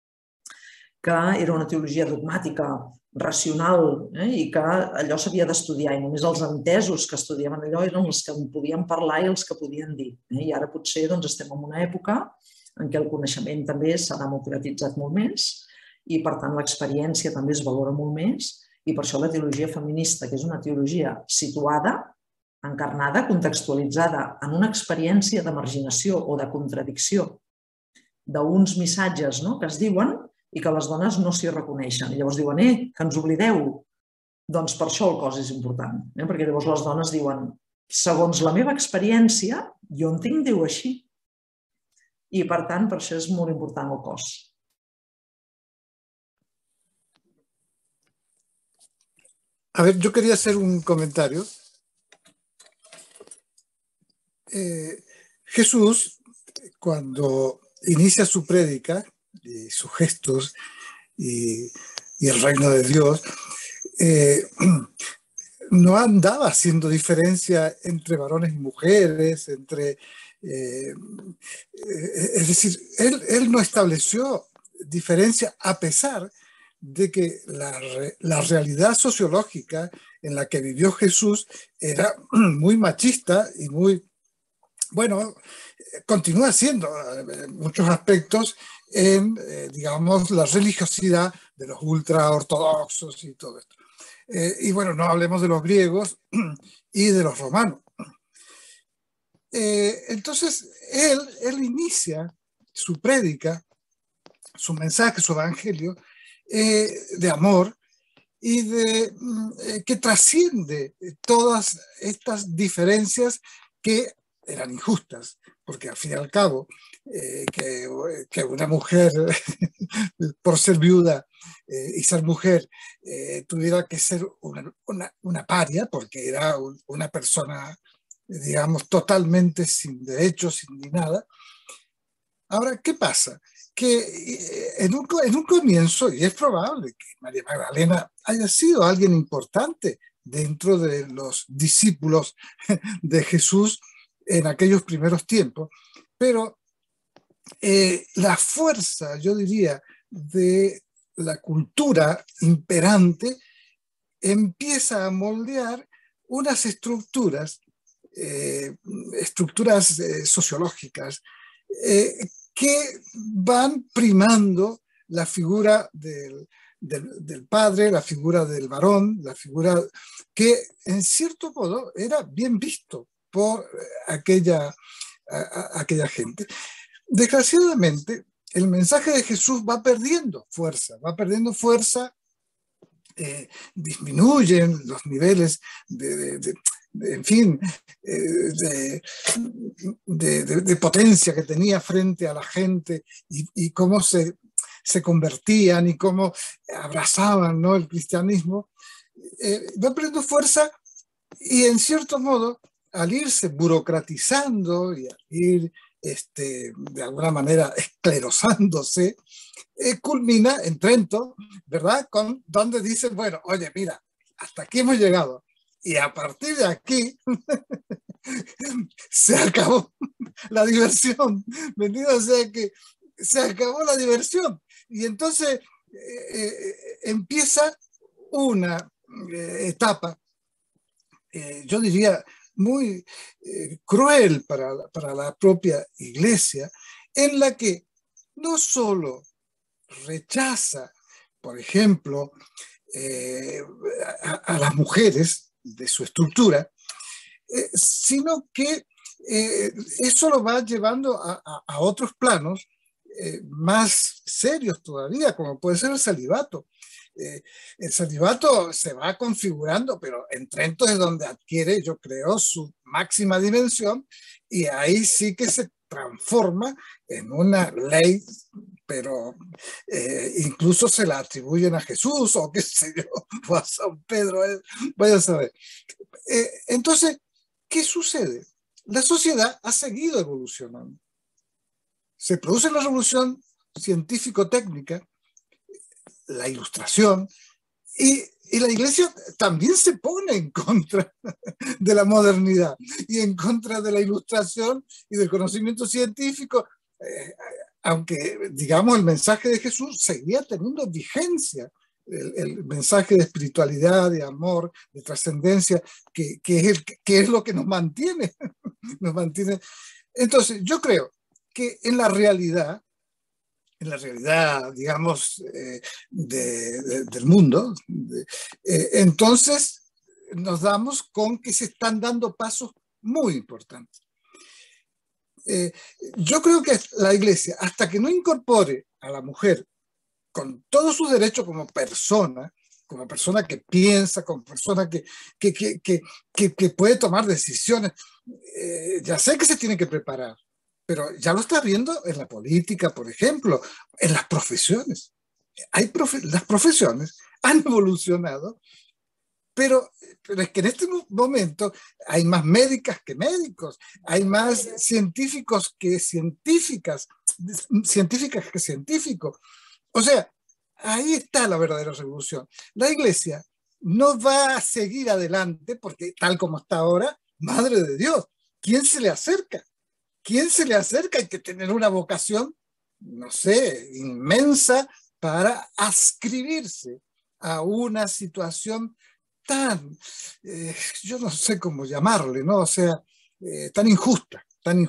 que era una teologia dogmàtica, racional, i que allò s'havia d'estudiar, i només els entesos que estudiaven allò eren els que en podien parlar i els que podien dir. I ara potser estem en una època en què el coneixement també s'ha democratitzat molt més i, per tant, l'experiència també es valora molt més, i per això la teologia feminista, que és una teologia situada, encarnada, contextualitzada en una experiència de marginació o de contradicció d'uns missatges que es diuen i que les dones no s'hi reconeixen. I llavors diuen, que ens oblideu. Doncs per això el cos és important, perquè llavors les dones diuen, segons la meva experiència, jo entenc Déu així. I, per tant, per això és molt important el cos. A ver, yo quería hacer un comentario. Jesús, cuando inicia su prédica y sus gestos y el reino de Dios, no andaba haciendo diferencia entre varones y mujeres, es decir, él no estableció diferencia a pesar de que la realidad sociológica en la que vivió Jesús era muy machista y muy, bueno, continúa siendo en muchos aspectos en, digamos, la religiosidad de los ultraortodoxos y todo esto. Y bueno, no hablemos de los griegos y de los romanos. Entonces, él inicia su prédica, su mensaje, su evangelio, de amor y que trasciende todas estas diferencias que eran injustas, porque al fin y al cabo que una mujer por ser viuda y ser mujer tuviera que ser una paria, porque era una persona, digamos, totalmente sin derechos, sin ni nada. Ahora, ¿qué pasa? Que en un comienzo, y es probable que María Magdalena haya sido alguien importante dentro de los discípulos de Jesús en aquellos primeros tiempos, pero la fuerza, yo diría, de la cultura imperante empieza a moldear unas estructuras sociológicas que van primando la figura del padre, la figura del varón, la figura que en cierto modo era bien visto por aquella gente. Desgraciadamente, el mensaje de Jesús va perdiendo fuerza, disminuyen los niveles en fin, de potencia que tenía frente a la gente y cómo se convertían y cómo abrazaban, ¿no?, el cristianismo, va perdiendo fuerza y en cierto modo, al irse burocratizando y al ir de alguna manera esclerosándose, culmina en Trento, ¿verdad?, con donde dicen, bueno, oye, mira, hasta aquí hemos llegado. Y a partir de aquí se acabó la diversión, ¿me entiendes? O sea que se acabó la diversión. Y entonces empieza una etapa, yo diría, muy cruel para la propia Iglesia, en la que no solo rechaza, por ejemplo, a las mujeres de su estructura, sino que eso lo va llevando a otros planos más serios todavía, como puede ser el celibato. El celibato se va configurando, pero en Trento es donde adquiere, yo creo, su máxima dimensión, y ahí sí que se transforma en una ley, pero incluso se la atribuyen a Jesús o qué sé yo, o a San Pedro, vaya a saber. Entonces, ¿qué sucede? La sociedad ha seguido evolucionando. Se produce la revolución científico-técnica, la ilustración, y la Iglesia también se pone en contra de la modernidad y en contra de la ilustración y del conocimiento científico, aunque, digamos, el mensaje de Jesús seguía teniendo vigencia, el mensaje de espiritualidad, de amor, de trascendencia, que es lo que nos mantiene. Entonces, yo creo que en la realidad, digamos, del mundo, entonces nos damos con que se están dando pasos muy importantes. Yo creo que la Iglesia, hasta que no incorpore a la mujer con todos sus derechos como persona que piensa, como persona que puede tomar decisiones, ya sé que se tiene que preparar, pero ya lo está viendo en la política, por ejemplo, en las profesiones. Las profesiones han evolucionado, pero es que en este momento hay más médicas que médicos, hay más científicos que científicas que científicos. O sea, ahí está la verdadera revolución. La Iglesia no va a seguir adelante porque tal como está ahora, Madre de Dios, ¿quién se le acerca? ¿Quién se le acerca? Hay que tener una vocación, no sé, inmensa para adscribirse a una situación tan, yo no sé cómo llamarle, ¿no? O sea, tan injusta.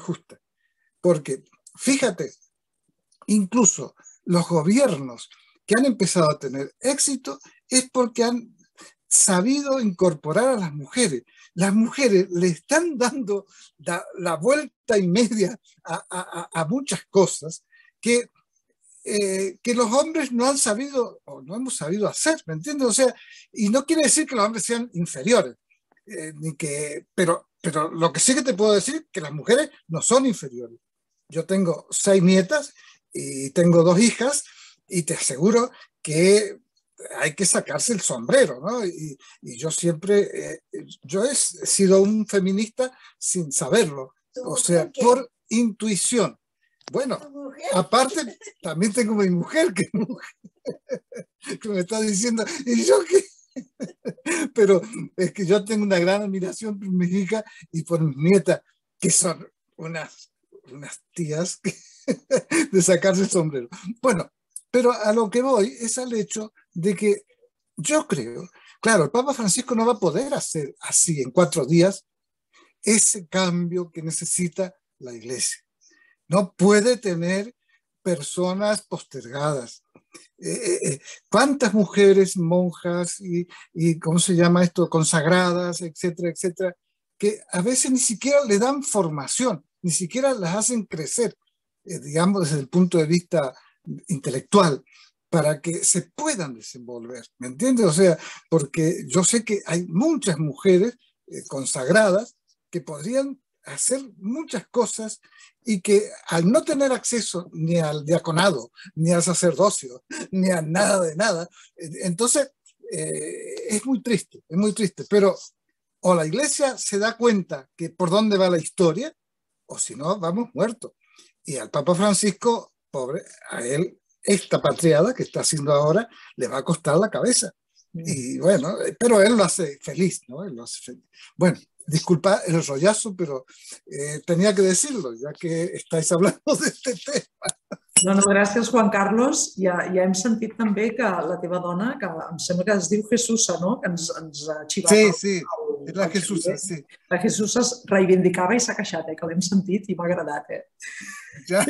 Porque, fíjate, incluso los gobiernos que han empezado a tener éxito es porque han sabido incorporar a las mujeres. Las mujeres le están dando la vuelta y media a muchas cosas que los hombres no han sabido o no hemos sabido hacer, ¿me entiendes? O sea, y no quiere decir que los hombres sean inferiores, pero lo que sí que te puedo decir es que las mujeres no son inferiores. Yo tengo 6 nietas y tengo 2 hijas y te aseguro que hay que sacarse el sombrero, ¿no? Y yo siempre, yo he sido un feminista sin saberlo, o sea, por intuición. Bueno, aparte, también tengo mi mujer que me está diciendo, ¿y yo qué? Pero es que yo tengo una gran admiración por mis hijas y por mis nietas, que son unas tías de sacarse el sombrero. Bueno, pero a lo que voy es al hecho de que yo creo, claro, el Papa Francisco no va a poder hacer así en 4 días ese cambio que necesita la Iglesia. No puede tener personas postergadas. ¿Cuántas mujeres monjas y cómo se llama esto, consagradas, etcétera, etcétera, que a veces ni siquiera le dan formación, ni siquiera las hacen crecer? digamos, desde el punto de vista intelectual, para que se puedan desenvolver, ¿me entiendes? O sea, porque yo sé que hay muchas mujeres consagradas que podrían hacer muchas cosas y que al no tener acceso ni al diaconado, ni al sacerdocio, ni a nada de nada, entonces es muy triste, pero o la iglesia se da cuenta que por dónde va la historia, o si no, vamos muertos. Y al Papa Francisco, pobre, a él, esta patriada que está haciendo ahora, le va a costar la cabeza. Y bueno, pero él lo hace feliz, ¿no? Él lo hace feliz. Bueno, disculpa el rollazo, pero tenía que decirlo, ya que estáis hablando de este tema. No, gràcies, Juan Carlos. Ja hem sentit també que la teva dona, que em sembla que es diu Jesusa, no? Que ens xivava. Sí, és la Jesusa, sí. La Jesusa es reivindicava i s'ha queixat, que l'hem sentit i m'ha agradat. Ja.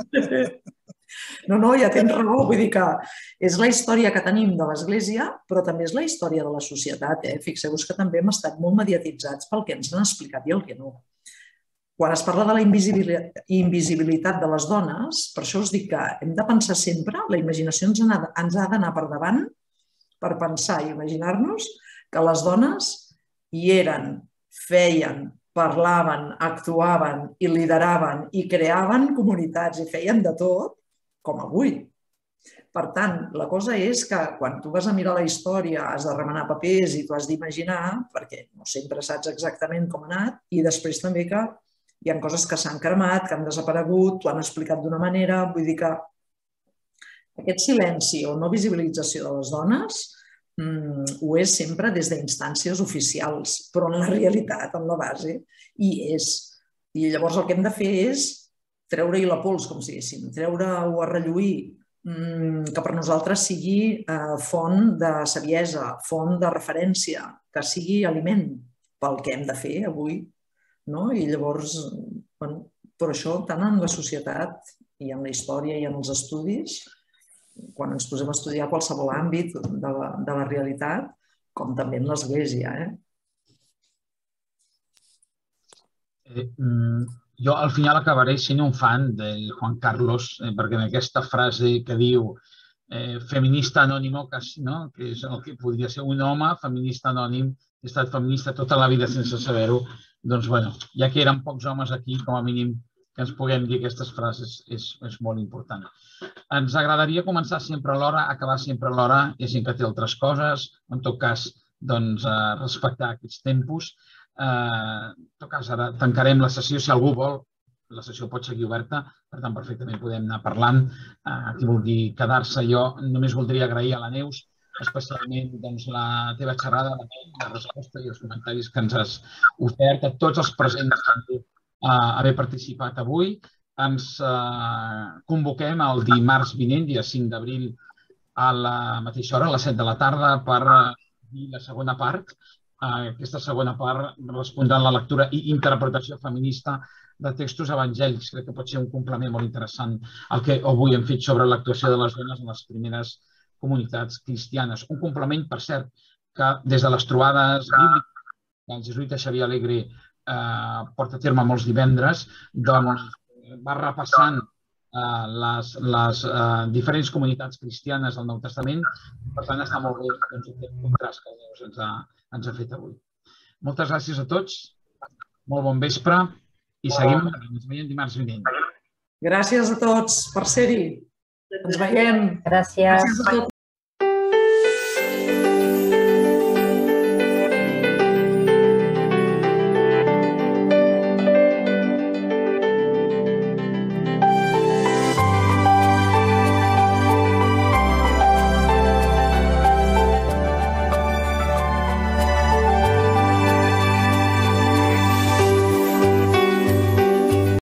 No, ja tens raó. Vull dir que és la història que tenim de l'Església, però també és la història de la societat. Fixeu-vos que també hem estat molt mediatitzats pel que ens han explicat i el que no. Quan es parla de la invisibilitat de les dones, per això us dic que hem de pensar sempre, la imaginació ens ha d'anar per davant per pensar i imaginar-nos que les dones hi eren, feien, parlaven, actuaven i lideraven i creaven comunitats i feien de tot, com avui. Per tant, la cosa és que quan tu vas a mirar la història has de remenar papers i t'ho has d'imaginar, perquè no sempre saps exactament com ha anat, i després també que hi ha coses que s'han cremat, que han desaparegut, t'ho han explicat d'una manera. Vull dir que aquest silenci o no visibilització de les dones ho és sempre des d'instàncies oficials, però en la realitat, en la base, hi és. I llavors el que hem de fer és treure-hi la pols, com si diguéssim, treure-ho a relluir, que per nosaltres sigui font de saviesa, font de referència, que sigui aliment pel que hem de fer avui. I llavors, per això, tant en la societat i en la història i en els estudis, quan ens posem a estudiar qualsevol àmbit de la realitat, com també en l'Església. Jo al final acabaré sent un fan del Juan Carlos, perquè en aquesta frase que diu feminista anònimo, que és el que podria ser un home, feminista anònim, he estat feminista tota la vida sense saber-ho, doncs, bueno, ja que eren pocs homes aquí, com a mínim, que ens puguem dir aquestes frases és molt important. Ens agradaria començar sempre a l'hora, acabar sempre a l'hora, hi ha gent que té altres coses, en tot cas, doncs, respectar aquests tempos. En tot cas, ara tancarem la sessió, si algú vol, la sessió pot seguir oberta, per tant, perfectament podem anar parlant. Qui vulgui quedar-se, jo només voldria agrair a la Neus especialment la teva xerrada, la resposta i els comentaris que ens has ofert, a tots els presents també haver participat avui. Ens convoquem el dimarts vinent, dia 5 d'abril, a la mateixa hora, a les 7 de la tarda, per dir la segona part. Aquesta segona part respondrà a la lectura i interpretació feminista de textos evangèlics. Crec que pot ser un complement molt interessant al que avui hem fet sobre l'actuació de les dones en les primeres comunitats cristianes. Un complement, per cert, que des de les trobades bíbliques que el jesuïta Xavier Alegre porta a terme molts divendres, doncs va repassant les diferents comunitats cristianes del Nou Testament. Per tant, està molt bé aquest contrast que el Neus ens ha fet avui. Moltes gràcies a tots, molt bon vespre i seguim, ens veiem dimarts vinent. Gràcies a tots per ser-hi. Ens veiem. Gràcies. Gràcies a tots.